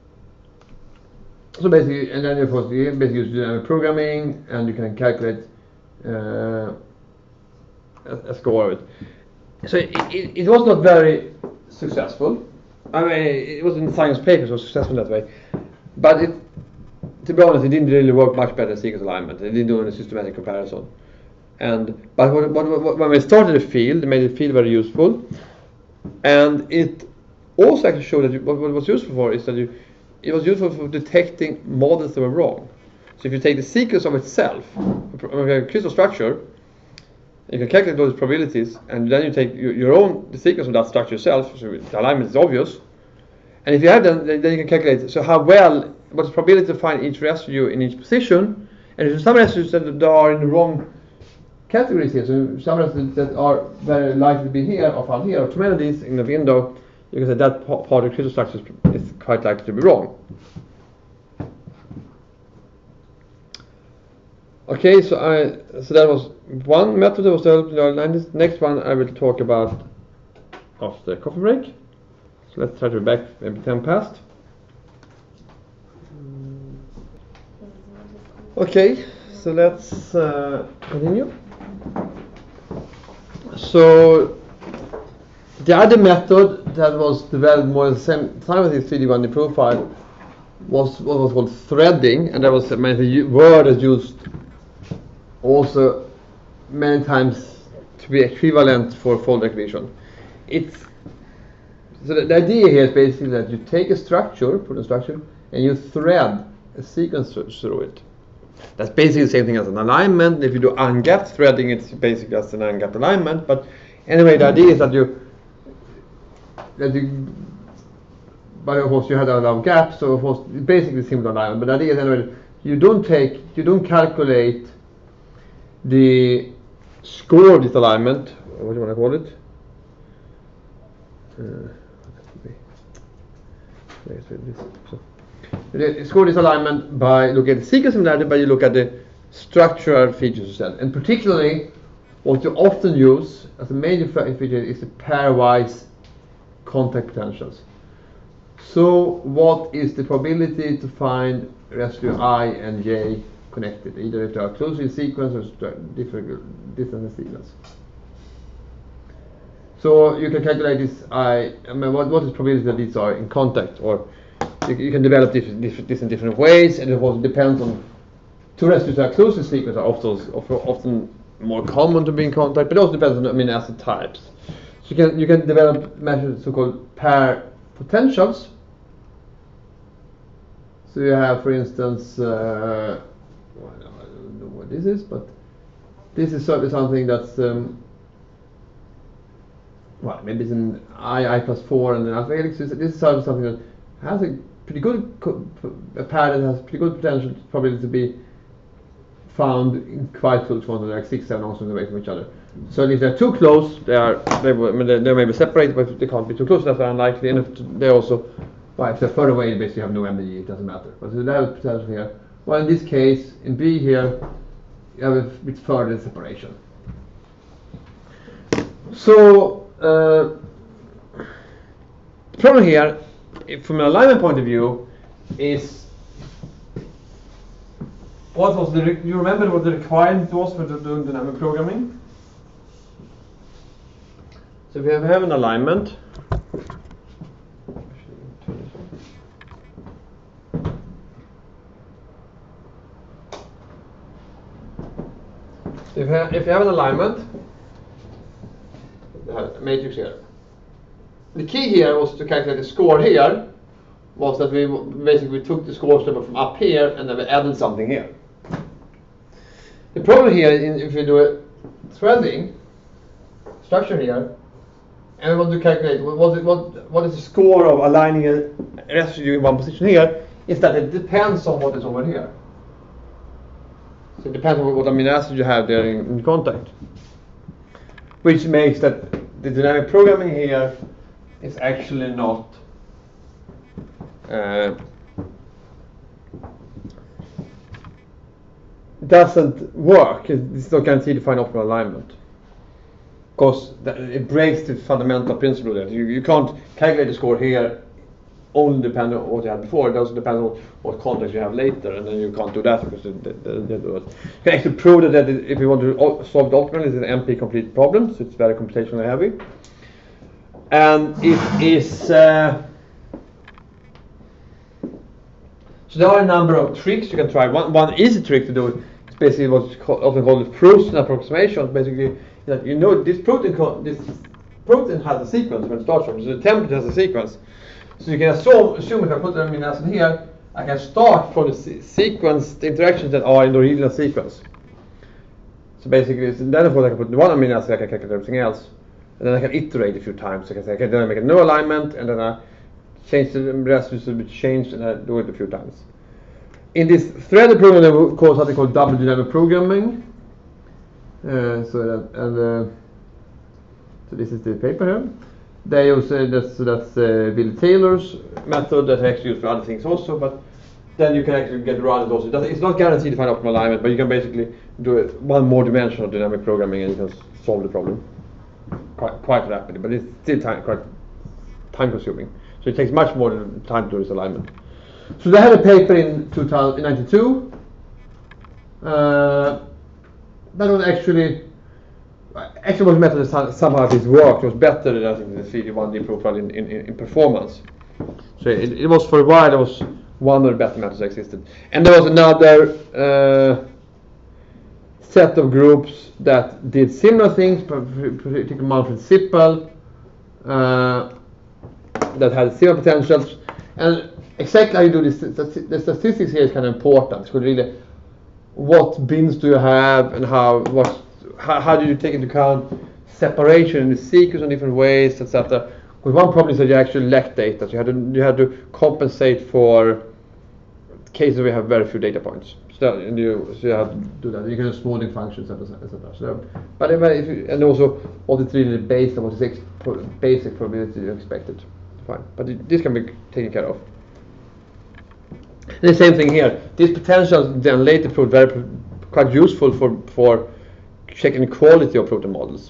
so basically, and then of course you basically use dynamic programming, and you can calculate uh, a, a score of it. So it, it, it was not very successful. I mean, it was in science papers, it was successful that way, but it. To be honest, it didn't really work much better in sequence alignment. It didn't do any systematic comparison. And but what, what, what, when we started the field, it made the field very useful. And it also actually showed that you, what, what it was useful for is that you, it was useful for detecting models that were wrong. So if you take the sequence of itself, a crystal structure, you can calculate those probabilities, and then you take your, your own the sequence of that structure yourself. So the alignment is obvious. And if you have them, then you can calculate so how well. What's the probability to find each residue in each position, and if some residues that are in the wrong categories here, so some residues that are very likely to be here or found here, or too many of these in the window, you can say that part of the crystal structure is quite likely to be wrong. Okay, so I so that was one method that was developed in the early nineties. Next one I will talk about after the coffee break. So let's try to be back maybe ten past. Okay, so let's uh, continue. So the other method that was developed more the same time as the three D one D profile was what was called threading, and that was a word that's used also many times to be equivalent for fold recognition. It's so the, the idea here is basically that you take a structure, put a structure, and you thread a sequence through it. That's basically the same thing as an alignment. If you do ungapped threading, it's basically as an ungapped alignment. But anyway, the idea is that you, that you, but of course you had a lot of gaps, so of course it's basically similar alignment. But the idea is anyway, you don't take, you don't calculate the score of this alignment. What do you want to call it? Uh, so. You score this alignment by looking at the sequence similarity, but you look at the structural features instead. And particularly, what you often use as a major feature is the pairwise contact potentials. So, what is the probability to find residue I and J connected, either if they are closely in sequence or different distance in sequence? So, you can calculate this I. I mean, what what is the probability that these are in contact, or You, you can develop this, this, this in different ways, and it also depends on two residues that are close to sequence are often, often more common to be in contact, but it also depends on amino acid types. So you can you can develop measures so-called pair potentials. So you have, for instance, uh, well, I don't know what this is, but this is certainly something that's um, well, maybe it's an I I plus four and an alpha helix. This is certainly something that has a pretty good co a pair that has pretty good potential probably to be found in quite close ones, like six, seven angstroms away from each other. So if they're too close, they are they, will, I mean, they, they may be separated, but they can't be too close. That's unlikely. And if they also, well, if they're further away, they basically have no M D G. It doesn't matter. But so they have potential here. Well, in this case, in B here, you have a bit further separation. So uh, the problem here, from an alignment point of view, is what was the? Re you remember what the requirement was for doing dynamic programming? So we have, have an alignment. So if you have, if you have an alignment, you have a matrix here. The key here was to calculate the score here, was that we basically took the score number from up here and then we added something here. The problem here is if you do a threading structure here, and we want to calculate what, what, what is the score of aligning a residue in one position here, is that it depends on what is over here. So it depends on what amino acid you have there in, in contact. Which makes that the dynamic programming here is actually not uh, doesn't work. It's not guaranteed to find optimal alignment. Because it breaks the fundamental principle there. You, you can't calculate the score here only depending on what you had before. It also depends on what context you have later, and then you can't do that because they, they, they do it. You can actually prove that, that if you want to solve it optimally, it's an M P complete problem, so it's very computationally heavy. And it is uh, so there are a number of tricks you can try. One, one easy trick to do it is basically what's called, often called Frozen approximation. Basically, that you know this protein co this protein has a sequence when it starts from, so the template has a sequence. So you can assume, assume if I put an amino acid here, I can start from the se sequence, the interactions that are in the original sequence. So basically, so then of course I can put one amino acid, I can calculate everything else, and then I can iterate a few times. So I can say, okay, then I make a new alignment, and then I change the residues to be changed, and I do it a few times. In this threaded program, we call something called double dynamic programming. Uh, so that and uh, so this is the paper here. They use uh, that's so that's uh, Bill Taylor's method that I actually use for other things also, but then you can actually get around it also. It's not guaranteed to find optimal alignment, but you can basically do it one more dimension of dynamic programming and you can solve the problem quite quite rapidly. But it's still time, quite time consuming, so it takes much more time to do this alignment. So they had a paper in two thousand ninety-two. Uh, that was actually. Actually, was method that somehow at least worked. It was better than I think the three D one D profile in, in, in performance. So it, it was for a while. There was one of the better methods that existed, and there was another uh, set of groups that did similar things, particularly Manfred Sippel, uh, that had similar potentials. And exactly how you do this, the statistics here is kind of important. Because really, what bins do you have, and how what How, how do you take into account separation in the sequence in different ways, et cetera? Because one problem is that you actually lack data, so you had to you had to compensate for cases where you have very few data points. So and you so you have to do that. You can have smoothing functions, et cetera. So, but if you, and also all the three D based on what is ex basic probability you expected. Fine, but it, this can be taken care of. And the same thing here. These potentials then later proved very quite useful for for checking the quality of protein models.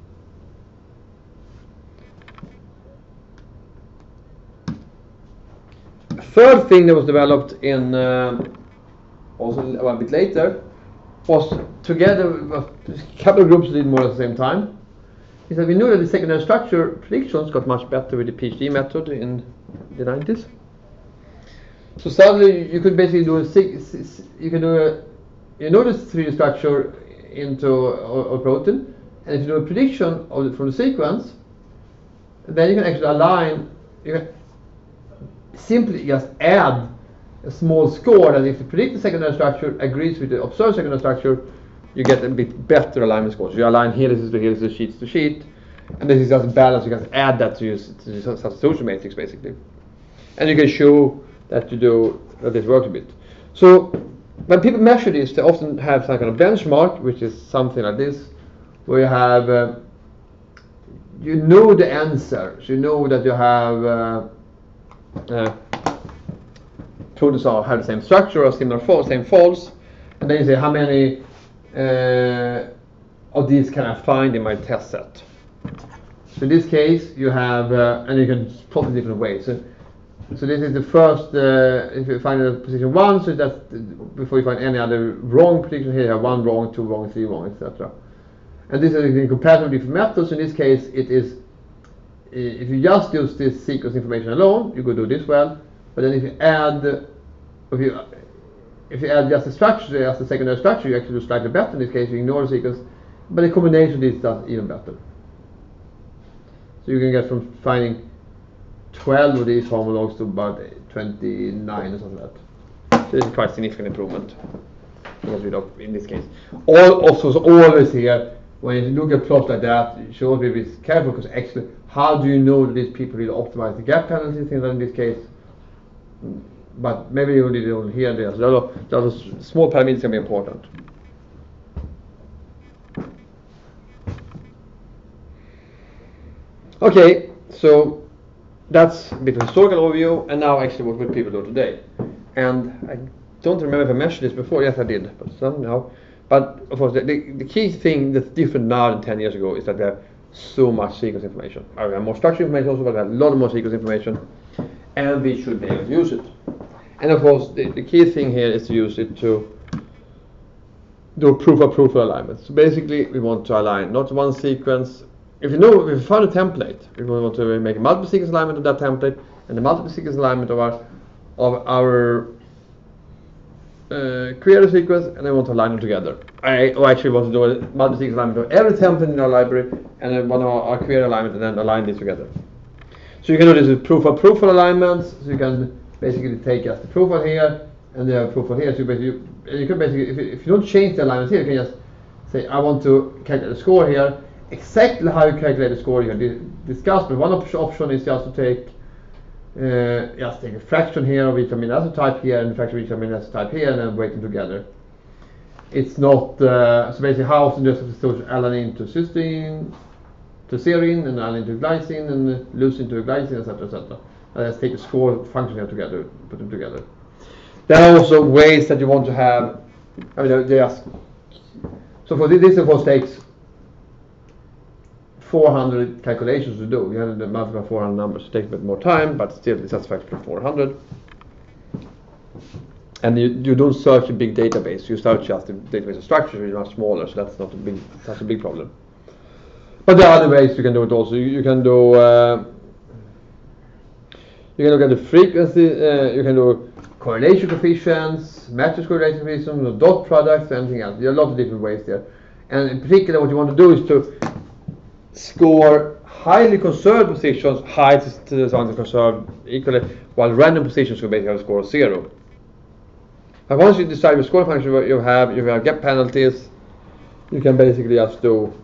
Third thing that was developed in uh, also a bit later was together a couple of groups did more at the same time. Is that we knew that the secondary structure predictions got much better with the PhD method in the nineties. So suddenly you could basically do a six, you can do a you know this three D structure into a, a protein, and if you do a prediction of it from the sequence, then you can actually align. You can simply just add a small score that if you predict the secondary structure agrees with the observed secondary structure, you get a bit better alignment scores. You align helices to helices, sheets to sheet, and this is just a balance. You can add that to your, to your substitution matrix basically, and you can show that you do that this works a bit. So when people measure this, they often have some kind of benchmark, which is something like this, where you have, uh, you know the answer, so you know that you have uh, uh, proteins all have the same structure or similar false, same false, and then you say how many uh, of these can I find in my test set. So in this case, you have, uh, and you can plot in different ways. So, So this is the first, uh, if you find a position one, so that's before you find any other wrong prediction here, you have one wrong, two wrong, three wrong, et cetera. And this is in comparison with different methods. In this case, it is, if you just use this sequence information alone, you could do this well. But then if you add, if you if you add just the structure as the secondary structure, you actually do slightly better. In this case, you ignore the sequence, but the combination of these does even better. So you can get from finding twelve of these homologs to about twenty-nine or something like that. So this is quite a significant improvement. In this case, all also always here when you look at plots like that, you should always be careful, because actually, how do you know that these people really optimize the gap penalty things in this case? But maybe you did it here and there. So those small parameters can be important. Okay, so that's a bit of a historical overview, and now actually what will people do today? And I don't remember if I mentioned this before. Yes, I did, but somehow. But of course, the, the, the key thing that's different now than ten years ago is that we have so much sequence information. I have more structured information also, but we have a lot more sequence information, and we should be able to use it. And of course, the, the key thing here is to use it to do proof of proof alignment. So basically, we want to align not one sequence. If you know, if we found a template, we want to make a multiple sequence alignment of that template, and the multiple sequence alignment of our of our uh, creator sequence, and then we want to align them together. I or actually want to do a multiple sequence alignment of every template in our library, and then one of our, our creator alignment, and then align these together. So you can do this with proof of proof alignments. So you can basically take just the profile here and the profile here. So you, basically, you, you can basically, if you, if you don't change the alignments here, you can just say, I want to calculate the score here. Exactly how you calculate the score you can discuss, but one op option is just to take uh, just take a fraction here of each amino acid type here and a fraction of each amino acid type here, and then weight them together. It's not uh, so basically how often does it switch alanine to cysteine to serine, and alanine to glycine, and leucine to glycine, et cetera, et cetera. And let's take the score function here together, put them together. There are also ways that you want to have. I mean, they ask. So for this, this of course takes four hundred calculations to do. You have to multiply four hundred numbers. It takes a bit more time, but still it's satisfactory for four hundred. And you, you don't search a big database. You search just the database structure, which is much smaller, so that's not a big, that's a big problem. But there are other ways you can do it also. You, you can do. Uh, you can look at the frequency. Uh, you can do correlation coefficients, matrix correlation coefficients, dot products, and anything else. There are a lot of different ways there. And in particular, what you want to do is to score highly conserved positions high to the ones conserved equally, while random positions will basically have a score of zero. But once you decide your scoring function, you have you have gap penalties. You can basically just do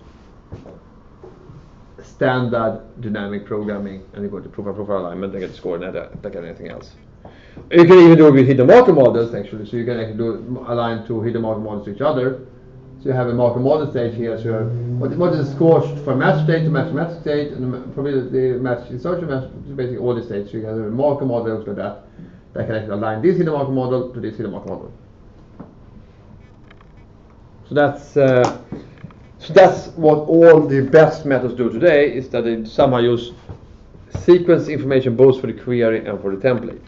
standard dynamic programming, and you go to proof of profile alignment and get the score, and not like anything else. You can even do it with hidden marker models actually. So you can actually do align two hidden marker models to each other. So you have a marker model stage here. So you have, what, what is the score for match state to match match state, and probably the match insertion match, basically all the states. So you have a marker model that looks like that. That can actually align this hidden marker model to this hidden marker model. So that's uh, so that's what all the best methods do today, is that they somehow use sequence information both for the query and for the template.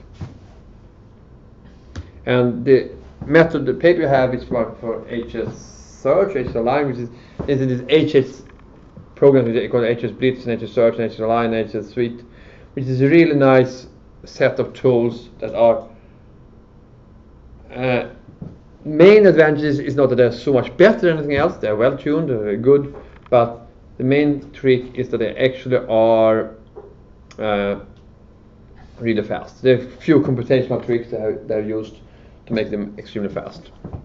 And the method, the paper you have is for, for H S search, H S align, which is, is this H S program called H S blitz and H S search and H S align and H S suite, which is a really nice set of tools that are uh, main advantages is not that they're so much better than anything else. They're well tuned, they're good, but the main trick is that they actually are uh, really fast. There are a few computational tricks that are, that are used to make them extremely fast.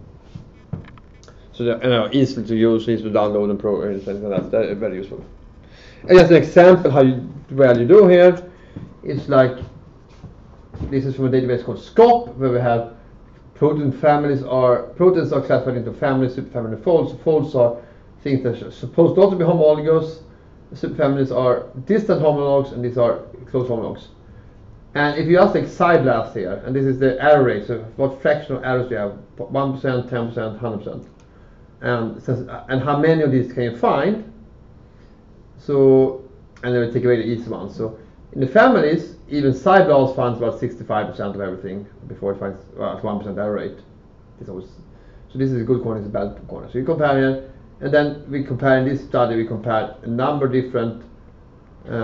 So they're you know, easy to use, easy to download and pro and things like that. They're very useful. And just an example how you well you do here, it's like this is from a database called SCOP, where we have protein families are proteins are classified into families, superfamily, folds. Folds are things that are supposed not to be homologous. Superfamilies are distant homologs, and these are close homologs. And if you just take psi blast here, and this is the error rate, so what fraction of errors do you have? one percent, ten percent, one hundred percent. And, since, and how many of these can you find? So, and then we take away the easy ones. So, in the families, even psi blast finds about sixty-five percent of everything before it finds well, one percent error rate. This always, so this is a good corner, this is a bad corner. So you compare here, and then we compare in this study, we compare a number of different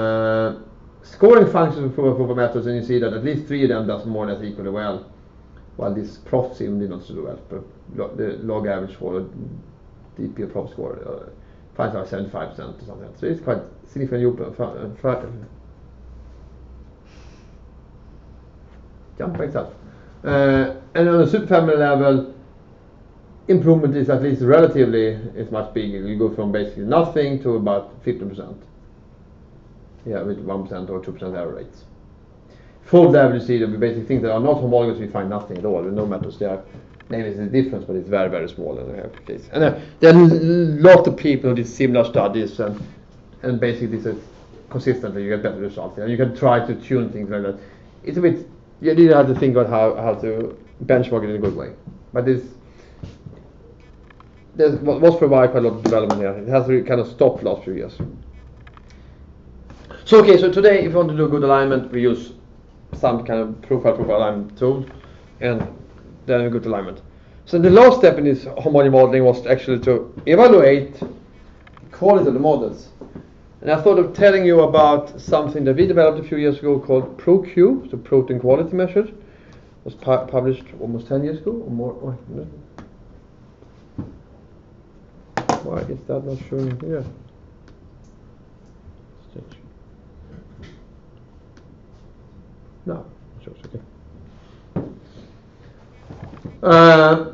uh, scoring functions for proof of methods, and you see that at least three of them does more or less equally well. while this prof sim did not do well. But lo the log average for a D P or prof score uh, finds out seventy-five percent or something. So it's quite significant. Jump by itself. Uh, and on a superfamily level, improvement is at least relatively is much bigger. You go from basically nothing to about fifteen percent. Yeah, with one percent or two percent error rates. Fold average, you see that we basically think that are not homologous, we find nothing at all. No matters there. Maybe it's a difference, but it's very, very small in the case. And uh, there are a lot of people who did similar studies, and and basically this is consistently you get better results. And you can try to tune things like that. It's a bit, you really have to think about how, how to benchmark it in a good way. But this there was for a while quite a lot of development here. It has really kind of stopped last few years. So okay, so today if you want to do good alignment, we use some kind of profile profile alignment tool, and then we go to alignment. So the last step in this homology modeling was actually to evaluate the quality of the models. And I thought of telling you about something that we developed a few years ago called ProQ, so protein quality measure. It was pu published almost ten years ago or more. Oh, no. Why is that not showing here? No, it shows okay. Uh,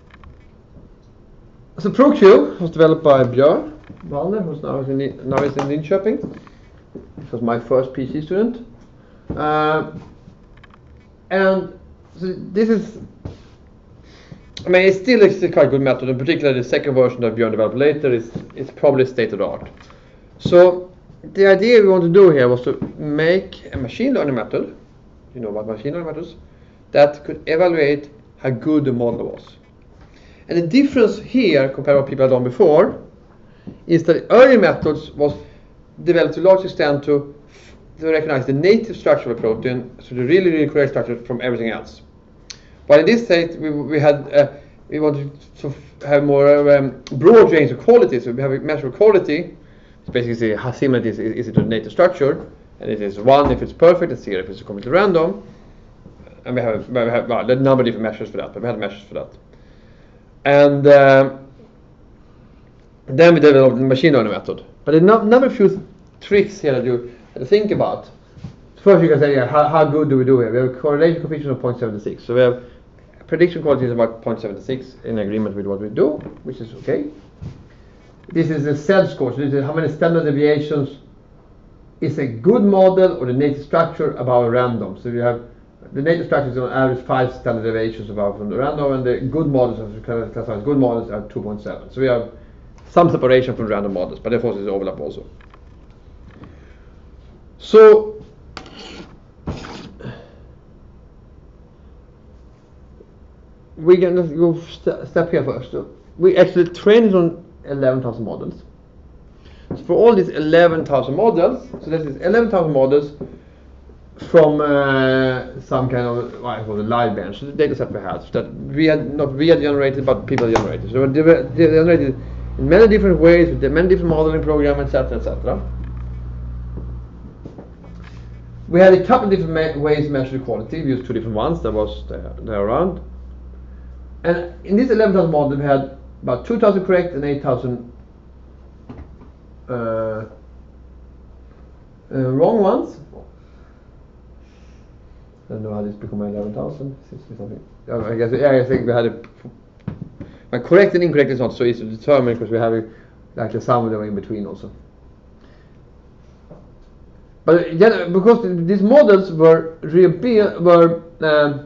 so ProQ was developed by Björn, who's now is in now is in Linköping. This was my first PhD student, uh, and so this is. I mean, it's still a quite good method, and particularly the second version that Björn developed later is it's probably state of the art. So the idea we want to do here was to make a machine learning method. You know about machine learning methods that could evaluate how good the model was. And the difference here compared to what people had done before is that earlier methods was developed to a large extent to, to recognize the native structure of a protein, so the really, really correct structure from everything else. But in this state, we, we had uh, we wanted to have more um, broad range of quality. So we have a measure of quality. It's basically how similar it is, is it to the native structure, and it is one if it's perfect, and zero if it's completely random. And we have, we have well, a number of different measures for that, but we had measures for that. And uh, then we developed the machine learning method. But a no, number of few tricks here that you have to think about. First, you can say, yeah, how, how good do we do here? We have a correlation coefficient of zero point seven six. So we have prediction quality is about zero point seven six in agreement with what we do, which is okay. This is a Z score. So this is how many standard deviations is a good model or the native structure above a random. So you have the native structure is on average five standard deviations above from the random, and the good models, as we classify as good models, are two point seven. So we have some separation from random models, but of course there's overlap also. So we can just go st step here first. So we actually trained it on eleven thousand models. So for all these eleven thousand models, so this is eleven thousand models from uh, some kind of what I call a live bench, so the data set we had, so that we had not we had generated, but people had generated. So they were generated in many different ways with many different modeling programs, et cetera, et cetera. We had a couple of different ways to measure the quality. We used two different ones that was there, there around. And in this eleven thousand model, we had about two thousand correct and eight thousand uh, uh, wrong ones. I don't know how this became eleven thousand. I guess yeah, I think we had a. But correct and incorrect is not so easy to determine because we have a, like a sum of them in between also. But yeah, because these models were rebuilt, were uh,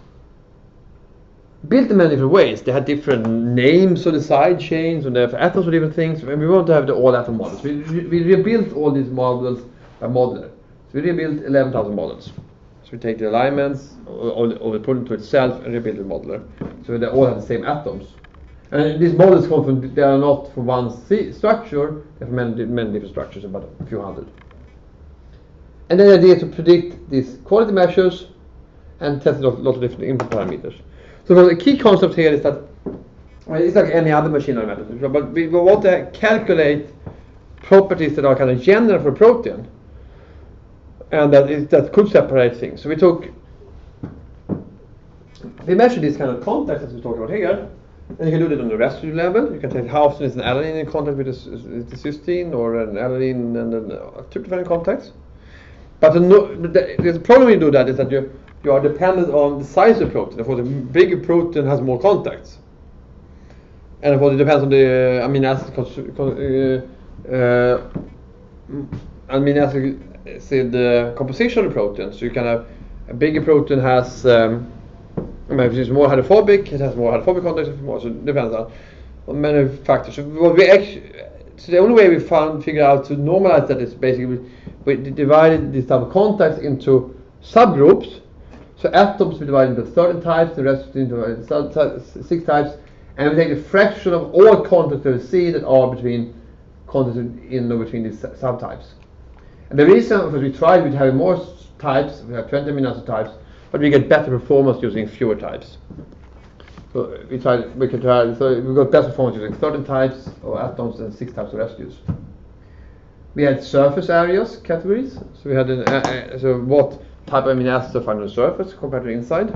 built in many different ways. They had different names of the side chains, and they have atoms for different things. And we want to have the all atom models. We, we rebuilt all these models by modeler. So we rebuilt eleven thousand models. So we take the alignments, or, or we put it to itself, and rebuild the modeler. So they all have the same atoms. And these models come from, they are not from one structure, they're from many, many different structures, about a few hundred. And then the idea is to predict these quality measures and test a lot, lot of different input parameters. So the key concept here is that, well, it's like any other machine learning method, but we want to calculate properties that are kind of general for a protein, and that is, that could separate things. So we took we measure this kind of contact as we talked about here, and you can do that on the residue level. You can take how often is an alanine in contact with the, with the cysteine, or an alanine and then uh, tryptophan contacts. But the, the, the problem you do that is that you you are dependent on the size of the protein. Therefore, the bigger protein has more contacts, and therefore it depends on the uh, amino acid uh, uh, amino acid uh, composition of the protein. So you can have a bigger protein has um, I mean, if it's more hydrophobic, it has more hydrophobic contacts. More, so it depends on, on many factors. So what we actually, so the only way we found figure out to normalize that is basically we, we divided these type of contacts into subgroups. So atoms we divide into thirteen types, the rest into six types, and we take the fraction of all contacts that we see that are between contacts in or between these subtypes. And the reason for we tried with having more types, we have twenty amino acid types, but we get better performance using fewer types. So we tried, we could try, so we got better performance using thirteen types of atoms and six types of residues. We had surface areas categories. So we had an, uh, uh, so what type of amino acids are found on the surface compared to the inside.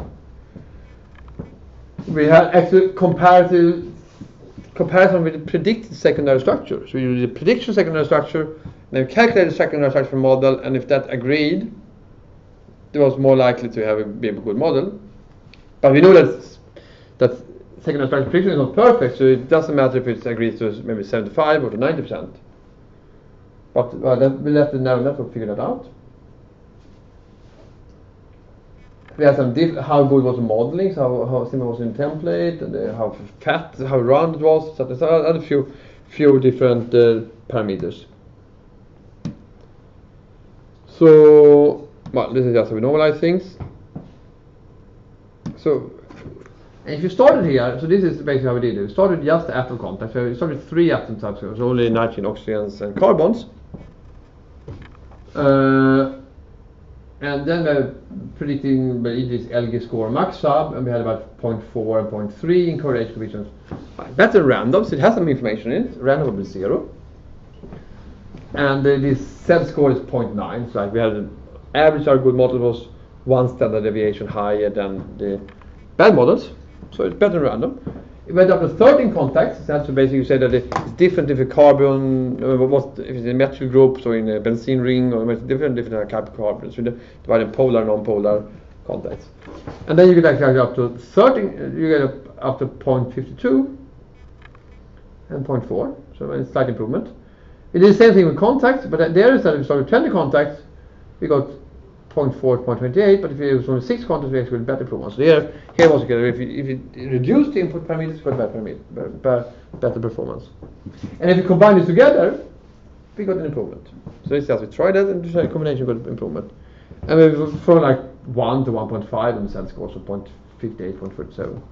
We had actually comparative comparison with the predicted secondary structure. So we do the prediction secondary structure, then we calculate the secondary structure model, and if that agreed, it was more likely to have a, be a good model. But we know that that secondary structure prediction is not perfect, so it doesn't matter if it agrees to maybe seventy-five or to ninety percent. But well, then we let the neural network figure that out. We had some diff how good was the modeling, so how, how simple was the template, and uh, how fat, how round it was, et cetera. So I had a few, few different uh, parameters. So, well, this is just how we normalize things. So, and if you started here, so this is basically how we did it. We started just the atom contact. So we started with three atom types, so only nitrogen, oxygens, and carbons. Uh, And then we're predicting this L G score max sub, and we had about zero point four and zero point three in correlation coefficients. That's a random, so it has some information in it. Random will be zero. And uh, this Z score is zero point nine, so like we had an average our good model was one standard deviation higher than the bad models, so it's better than random. It went up to thirteen contacts, so basically you say that it's different if a carbon, uh, what, if it's in methyl groups or in a benzene ring, or different different type of carbons. So you divide in polar and non-polar contacts. And then you get actually up to thirteen, you get up, up to zero point five two and zero point four, so it's a slight improvement. We did the same thing with contacts, but there is that we started with twenty contacts, we got zero point four, zero point two eight, but if you use only six contacts, we actually get better performance. So here, here was together, if you, if you reduce the input parameters, you got better, parameter, better performance. And if you combine this together, we got an improvement. So this is we tried that, and the combination got improvement. And we from like one to one point five on the Z score, so zero point five eight, zero point four seven.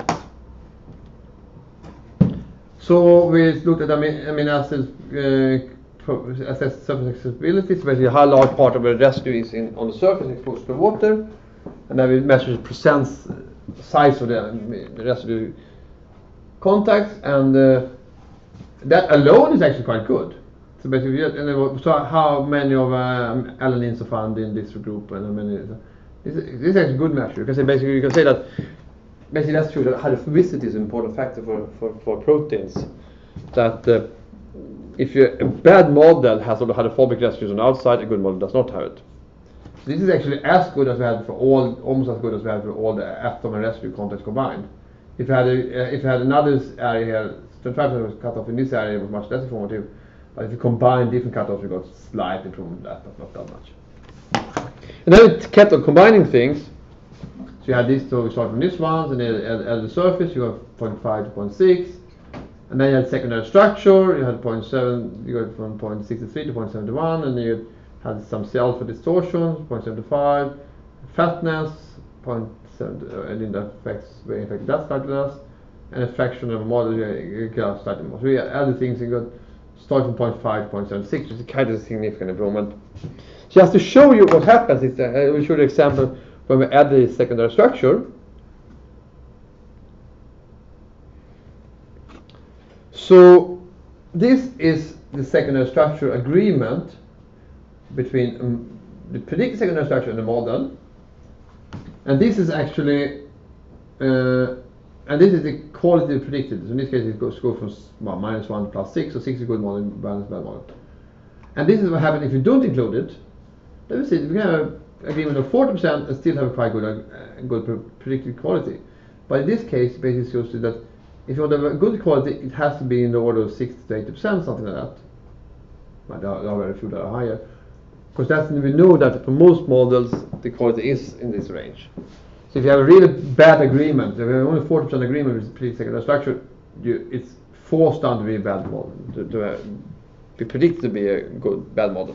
So we looked at amino acids. Uh, assess surface accessibility, so basically how large part of the residue is in, on the surface exposed to water, and then we measure the percent size of the, the residue contacts, and uh, that alone is actually quite good. So basically, and so how many of um, alanines are found in this group, and how many? So this, is, this is actually a good measure. You can say basically you can say that basically that's true that hydrophobicity is an important factor for for, for proteins. That uh, if you, a bad model has all the hydrophobic residues on the outside, a good model does not have it. So this is actually as good as we had for all, almost as good as we had for all the atom and residue contacts combined. If you had a, uh, if you had another area here, the twenty-five percent cutoff in this area was much less informative, but if you combine different cutoffs, you got slight improvement of that, but not that much. And then it kept on combining things. So you had this, so we started from this one, and then at the surface you got zero point five to zero point six. And then you had secondary structure, you had zero point seven, you got from zero point six three to zero point seven one, and you had some sulfur distortion, zero point seven five, fatness, zero point seven, uh, and that affects, very affected that slightly less, and a fraction of a model, you got slightly more. So we had other things, you got start from zero point five to zero point seven six, which is kind of a significant improvement. So just to show you what happens, is, uh, I will show you an example when we add the secondary structure. So this is the secondary structure agreement between um, the predicted secondary structure and the model, and this is actually uh, and this is the quality predicted. So in this case, it goes go from well, minus one plus six, so six is good model, balance bad model. And this is what happens if you don't include it. Let me see, we can have an agreement of forty percent and still have a quite good, uh, good pre predicted quality. But in this case, it basically shows you that if you want to have a good quality, it has to be in the order of sixty to eighty percent, something like that. But there are, there are very few that are higher. Because that's we know that for most models, the quality is in this range. So if you have a really bad agreement, if you have only forty percent agreement with the secondary structure, you, it's forced down to be a bad model, to, to uh, be predicted to be a good bad model.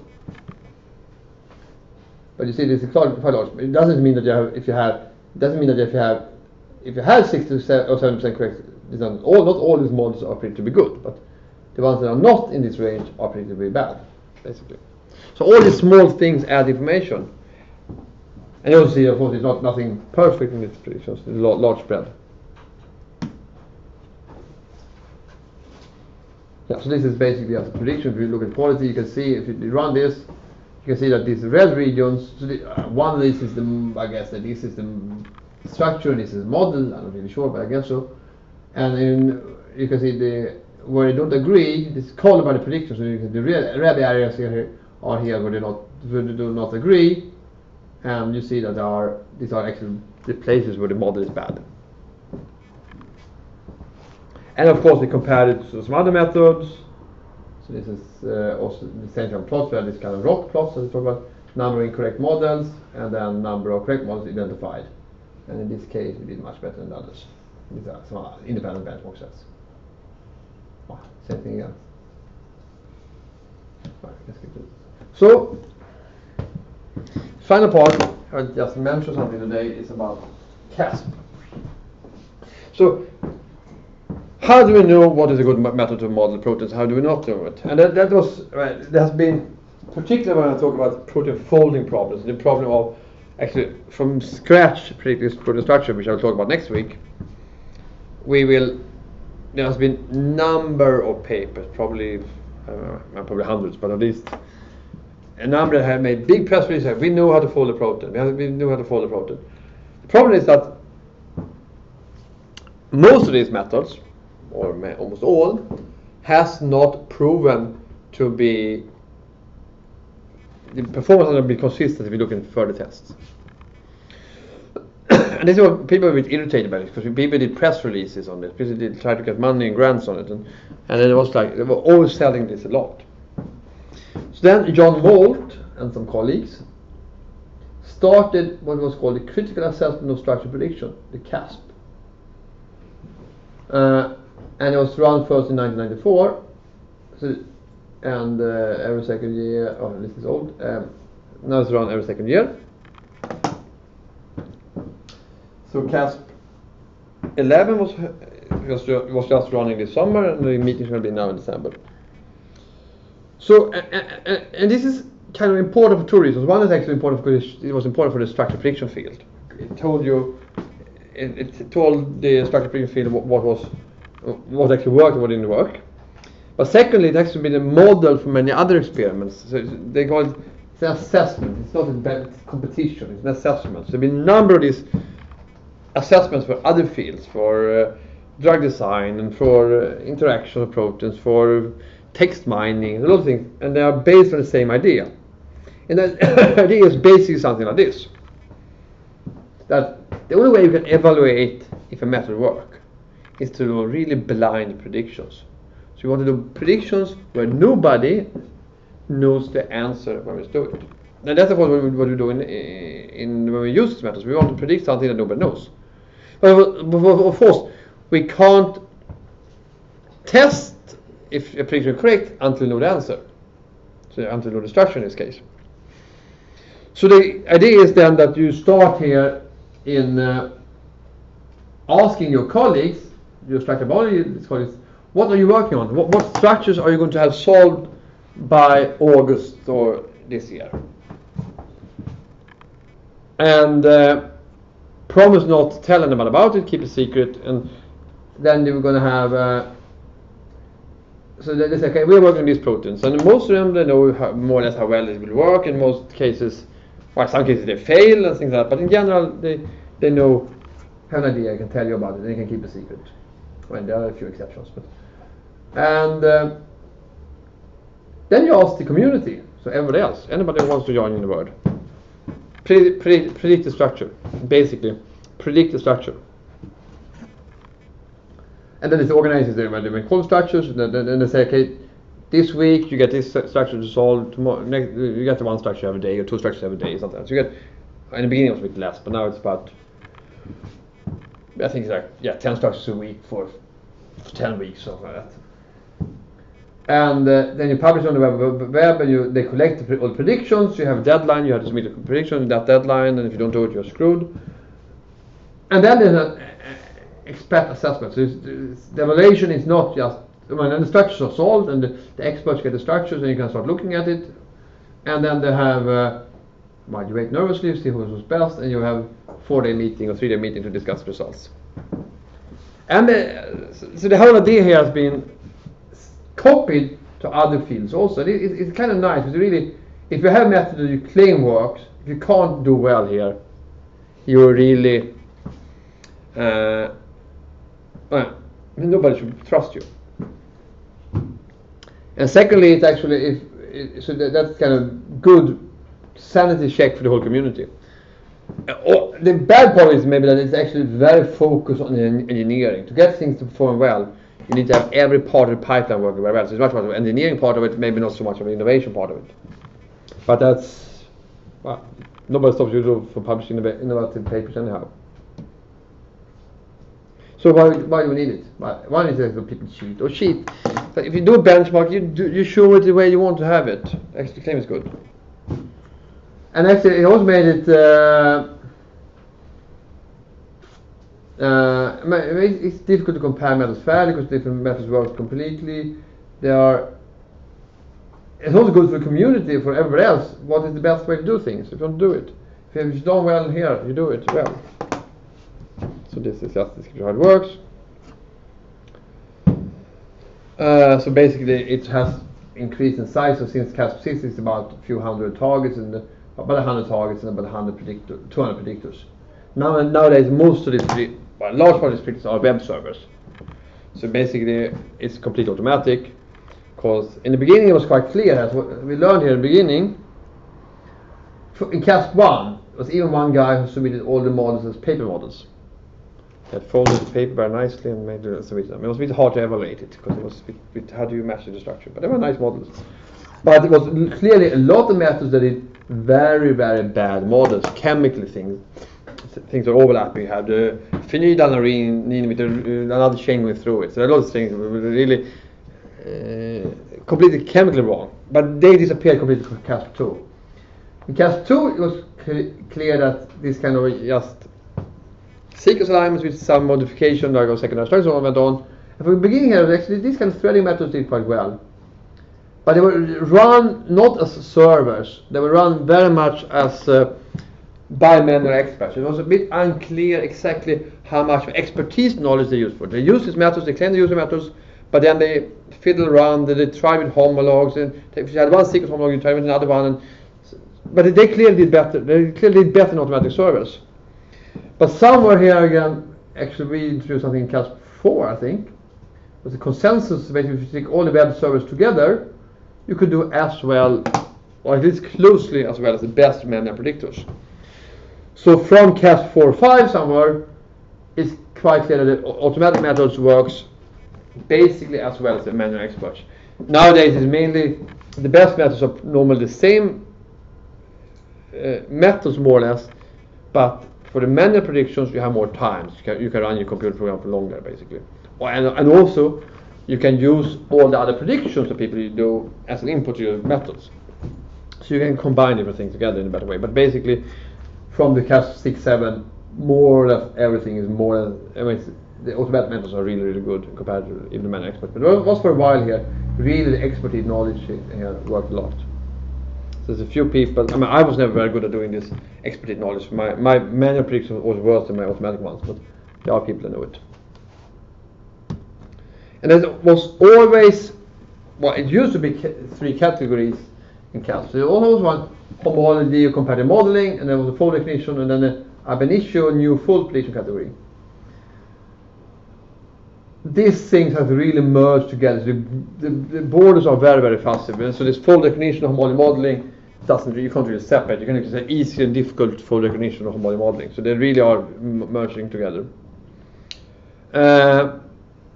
But you see, this is quite large. It doesn't mean that you have, if you have, it doesn't mean that if you have, if you have six to seven or seven percent correct, it's not all, not all these models are predicted to be good, but the ones that are not in this range are predicted to be bad, basically. So all these small things add information. And you also see, of course, it's not nothing perfect in these predictions. It's a large spread. Yeah, so this is basically as a prediction. If you look at quality, you can see if you run this, you can see that these red regions. So the, uh, one of these is the, I guess that this is the structure, this is the model. I'm not really sure, but I guess so. And in, you can see the where they don't agree. This is called by the prediction. So you can, the red, red areas here are here where they not where they do not agree. And you see that there are, these are actually the places where the model is bad. And of course we compared it to some other methods. So this is uh, also the same kind of plots, where this kind of rock plots, so we talk about number of incorrect models and then number of correct models identified. And in this case we did much better than the others. These are some independent benchmark sets. Oh, same thing again. Right, let's get to it. So final part, I just mentioned something today, is about C A S P. So, how do we know what is a good method to model proteins? How do we not do it? And that, that was, uh, there has been, particularly when I talk about protein folding problems, the problem of actually from scratch predicting protein structure, which I will talk about next week. We will, there has been number of papers, probably, uh, probably hundreds, but at least a number that have made big press releases. We know how to fold a protein. We, have, we know how to fold a protein. The problem is that most of these methods, or almost all, has not proven to be, the performance has not been consistent if you look at further tests. And this is what people are a bit irritated by, because people did press releases on this, people did try to get money and grants on it, and, and it was like they were always selling this a lot. So then John Molt and some colleagues started what was called the Critical Assessment of Structure Prediction, the C A S P. Uh, and it was run first in nineteen ninety-four, so, and uh, every second year, oh this is old, um, now it's run every second year. So C A S P eleven was, was, was just running this summer, and the meeting will be now in December. So, and, and, and this is kind of important for two reasons. One is actually important because it was important for the structure prediction field. It told you, it, it told the structure prediction field what, what was, what actually worked and what didn't work. But secondly, it actually been a model for many other experiments. So they call it it's an assessment. It's not a competition. It's an assessment. So there have been a number of these assessments for other fields, for uh, drug design and for uh, interaction of proteins, for text mining, a lot of things, and they are based on the same idea. And that idea is basically something like this: that the only way you can evaluate if a method works is to do really blind predictions. So you want to do predictions where nobody knows the answer when we do it. And that's of course what we, what we do in, in when we use these methods. We want to predict something that nobody knows. But of course, we can't test if a prediction is correct until you know the answer. So until you know the structure in this case. So the idea is then that you start here in uh, asking your colleagues, your structural biology colleagues, what are you working on? What, what structures are you going to have solved by August or this year? And uh, promise not to tell anyone about it, keep it secret, and then you're going to have uh, so they say, okay, we're working on these proteins, and most of them they know how, more or less how well it will work. In most cases, well, in some cases they fail and things like that, but in general they they know have an idea, I can tell you about it, and you can keep a secret. I mean, there are a few exceptions, but and uh, then you ask the community, so everybody else, anybody who wants to join in the word, pre pre predict the structure, basically predict the structure, and then it's organized there. When they call structures, and then, then they say, okay, this week you get this structure to solve. Tomorrow, next, you get the one structure every day, or two structures every day, something. So you get. In the beginning it was a bit less, but now it's about, I think it's like, yeah, ten structures a week for, for ten weeks, something like that. And uh, then you publish on the web, web and you, they collect the, all the predictions. You have a deadline, you have to submit a prediction in that deadline, and if you don't do it, you're screwed. And then there's an expert assessment. So it's, it's, the evaluation is not just, I mean, and the structures are solved, and the, the experts get the structures, and you can start looking at it. And then they have, uh, well, you wait nervously, see who was best, and you have four-day meeting or three-day meeting to discuss results. And the, so the whole idea here has been copied to other fields also. It, it, it's kind of nice, because really, if you have a method that you claim works, if you can't do well here, you really, uh, well, nobody should trust you. And secondly, it's actually, if it, so that, that's kind of good sanity check for the whole community. Uh, oh, the bad part is maybe that it's actually very focused on engineering. To get things to perform well, you need to have every part of the pipeline working very well. So it's much more of the engineering part of it, maybe not so much of the innovation part of it. But that's, well, nobody stops you from publishing innovative papers anyhow. So why, why do we need it? Well, one is that people cheat or cheat. But if you do a benchmark, you do, you show it the way you want to have it. Actually, the claim is good. And actually, it also made it. Uh, uh, it's difficult to compare methods fairly because different methods work completely. They are. It's also good for the community, for everybody else. What is the best way to do things? If you don't do it, if you've done well here, you do it well. So this is just how it works. Uh, so basically, it has increased in size. So since C A S P six is about a few hundred targets and the, about a hundred targets and about a hundred predictor, two hundred predictors. Now nowadays, most of these, well, a large part of these predictors are web servers. So basically, it's completely automatic. Because in the beginning, it was quite clear. As we learned here in the beginning, in C A S P one, there was even one guy who submitted all the models as paper models. That folded the paper very nicely and made it submit them. It was a bit hard to evaluate it because it was a bit, bit, how do you measure the structure? But they were nice models. But it was clearly a lot of methods that did very, very bad models, chemically things. Things are overlapping. You have the phenylalanine with another chain going through it. So there are lots of things that were really uh, completely chemically wrong. But they disappeared completely from C A S P two. In C A S P two, it was cl clear that this kind of just sequence alignments with some modification, like a secondary structure went on. And from the beginning here, actually, these kind of threading methods did quite well. But they were run not as servers, they were run very much as uh, by manual experts. It was a bit unclear exactly how much expertise knowledge they used for. They use these methods, they claim they use the methods, but then they fiddle around, they, they try with homologs, and if you had one sequence homolog, you try with another one. And, but they clearly did better, they clearly did better in automatic servers. But somewhere here again, actually we introduced something in C A S P four, I think. It was a consensus, basically, if you take all the web servers together, you could do as well, or at least closely as well as the best manual predictors. So from C A S P four or five somewhere, it's quite clear that the automatic methods works basically as well as the manual experts. Nowadays, it's mainly, the best methods are normally the same uh, methods more or less, but for the manual predictions, you have more time. You can, you can run your computer program for longer, basically. And, and also, you can use all the other predictions that people do as an input to your methods. So you can combine different things together in a better way. But basically, from the C A S P six, seven, more or less everything is more or less, I mean, the automatic methods are really, really good compared to even the manual expert. But it was for a while here, really the expertise knowledge here worked a lot. So there's a few people, I mean, I was never very good at doing this expertise knowledge. My, my manual prediction was worse than my automatic ones, but there are people that know it. And there was always, well, it used to be three categories in C A S P. So there was always one homology or comparative modeling, and there was a full definition, and then a ab initio new full prediction category. these things have really merged together. The, the, the borders are very, very fuzzy. So this fold recognition of homology modeling doesn't, you can't really separate. You can say easy and difficult fold recognition of homology modeling. So they really are m merging together. Uh,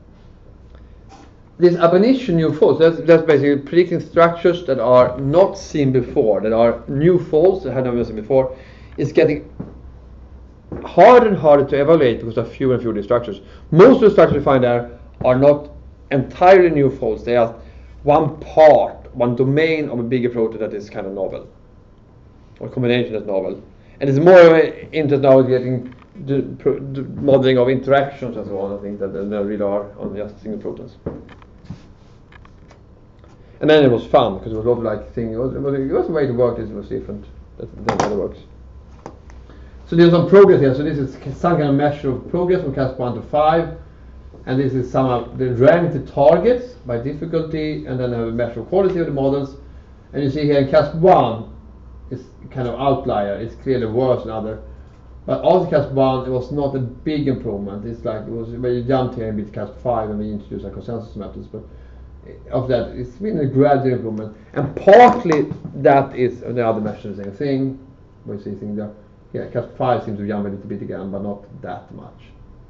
this ab initio new folds, that's, that's basically predicting structures that are not seen before, that are new folds that had never been seen before, is getting harder and harder to evaluate because there are fewer and fewer of these structures. Most of the structures we find there are not entirely new folds. They are one part, one domain of a bigger protein that is kind of novel, or combination that's novel. And it's more interested now in getting the, the modeling of interactions and so on, I think, that there really are on just single protons. And then it was fun because it was a lot of like thing. It was, it was, it was a way to work. This was different than how it works. So there's some progress here. So this is some kind of measure of progress from class one to five, and this is some of the rank the targets by difficulty, and then have a measure of quality of the models. And you see here in class one, it's kind of outlier. It's clearly worse than other. But after class one, it was not a big improvement. It's like it was when you jumped here a bit class five, and we introduced our consensus methods. But of that, it's been a gradual improvement, and partly that is the other measures the same thing. We see things there. Yeah, class five seems to jump a little bit again, but not that much.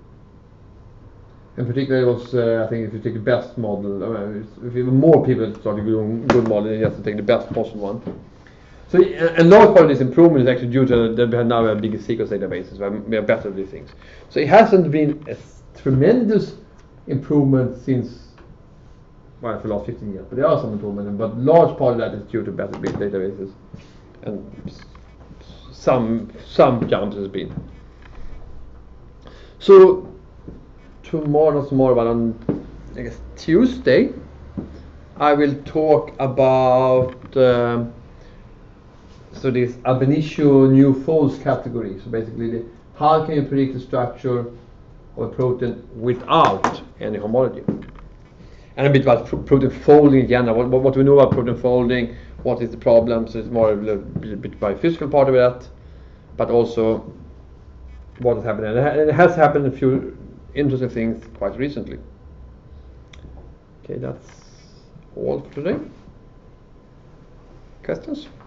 And particularly, it was uh, I think if you take the best model, uh, if you have more people starting doing good model, you have to take the best possible one. So, a large part of this improvement is actually due to that we have now a bigger sequence databases where we are better at these things. So it hasn't been a tremendous improvement since, well, for the last fifteen years, but there are some improvements, but large part of that is due to better big databases, and some some jumps has been. So tomorrow, not tomorrow, but on I guess Tuesday, I will talk about um, so this ab initio new folds category. So basically, the, how can you predict the structure of a protein without any homology? And a bit about pro protein folding again. What, what do we know about protein folding? What is the problem? So it's more a little bit by physical part of that, but also what has happened. And it has happened a few interesting things quite recently. Okay, that's all for today. Questions?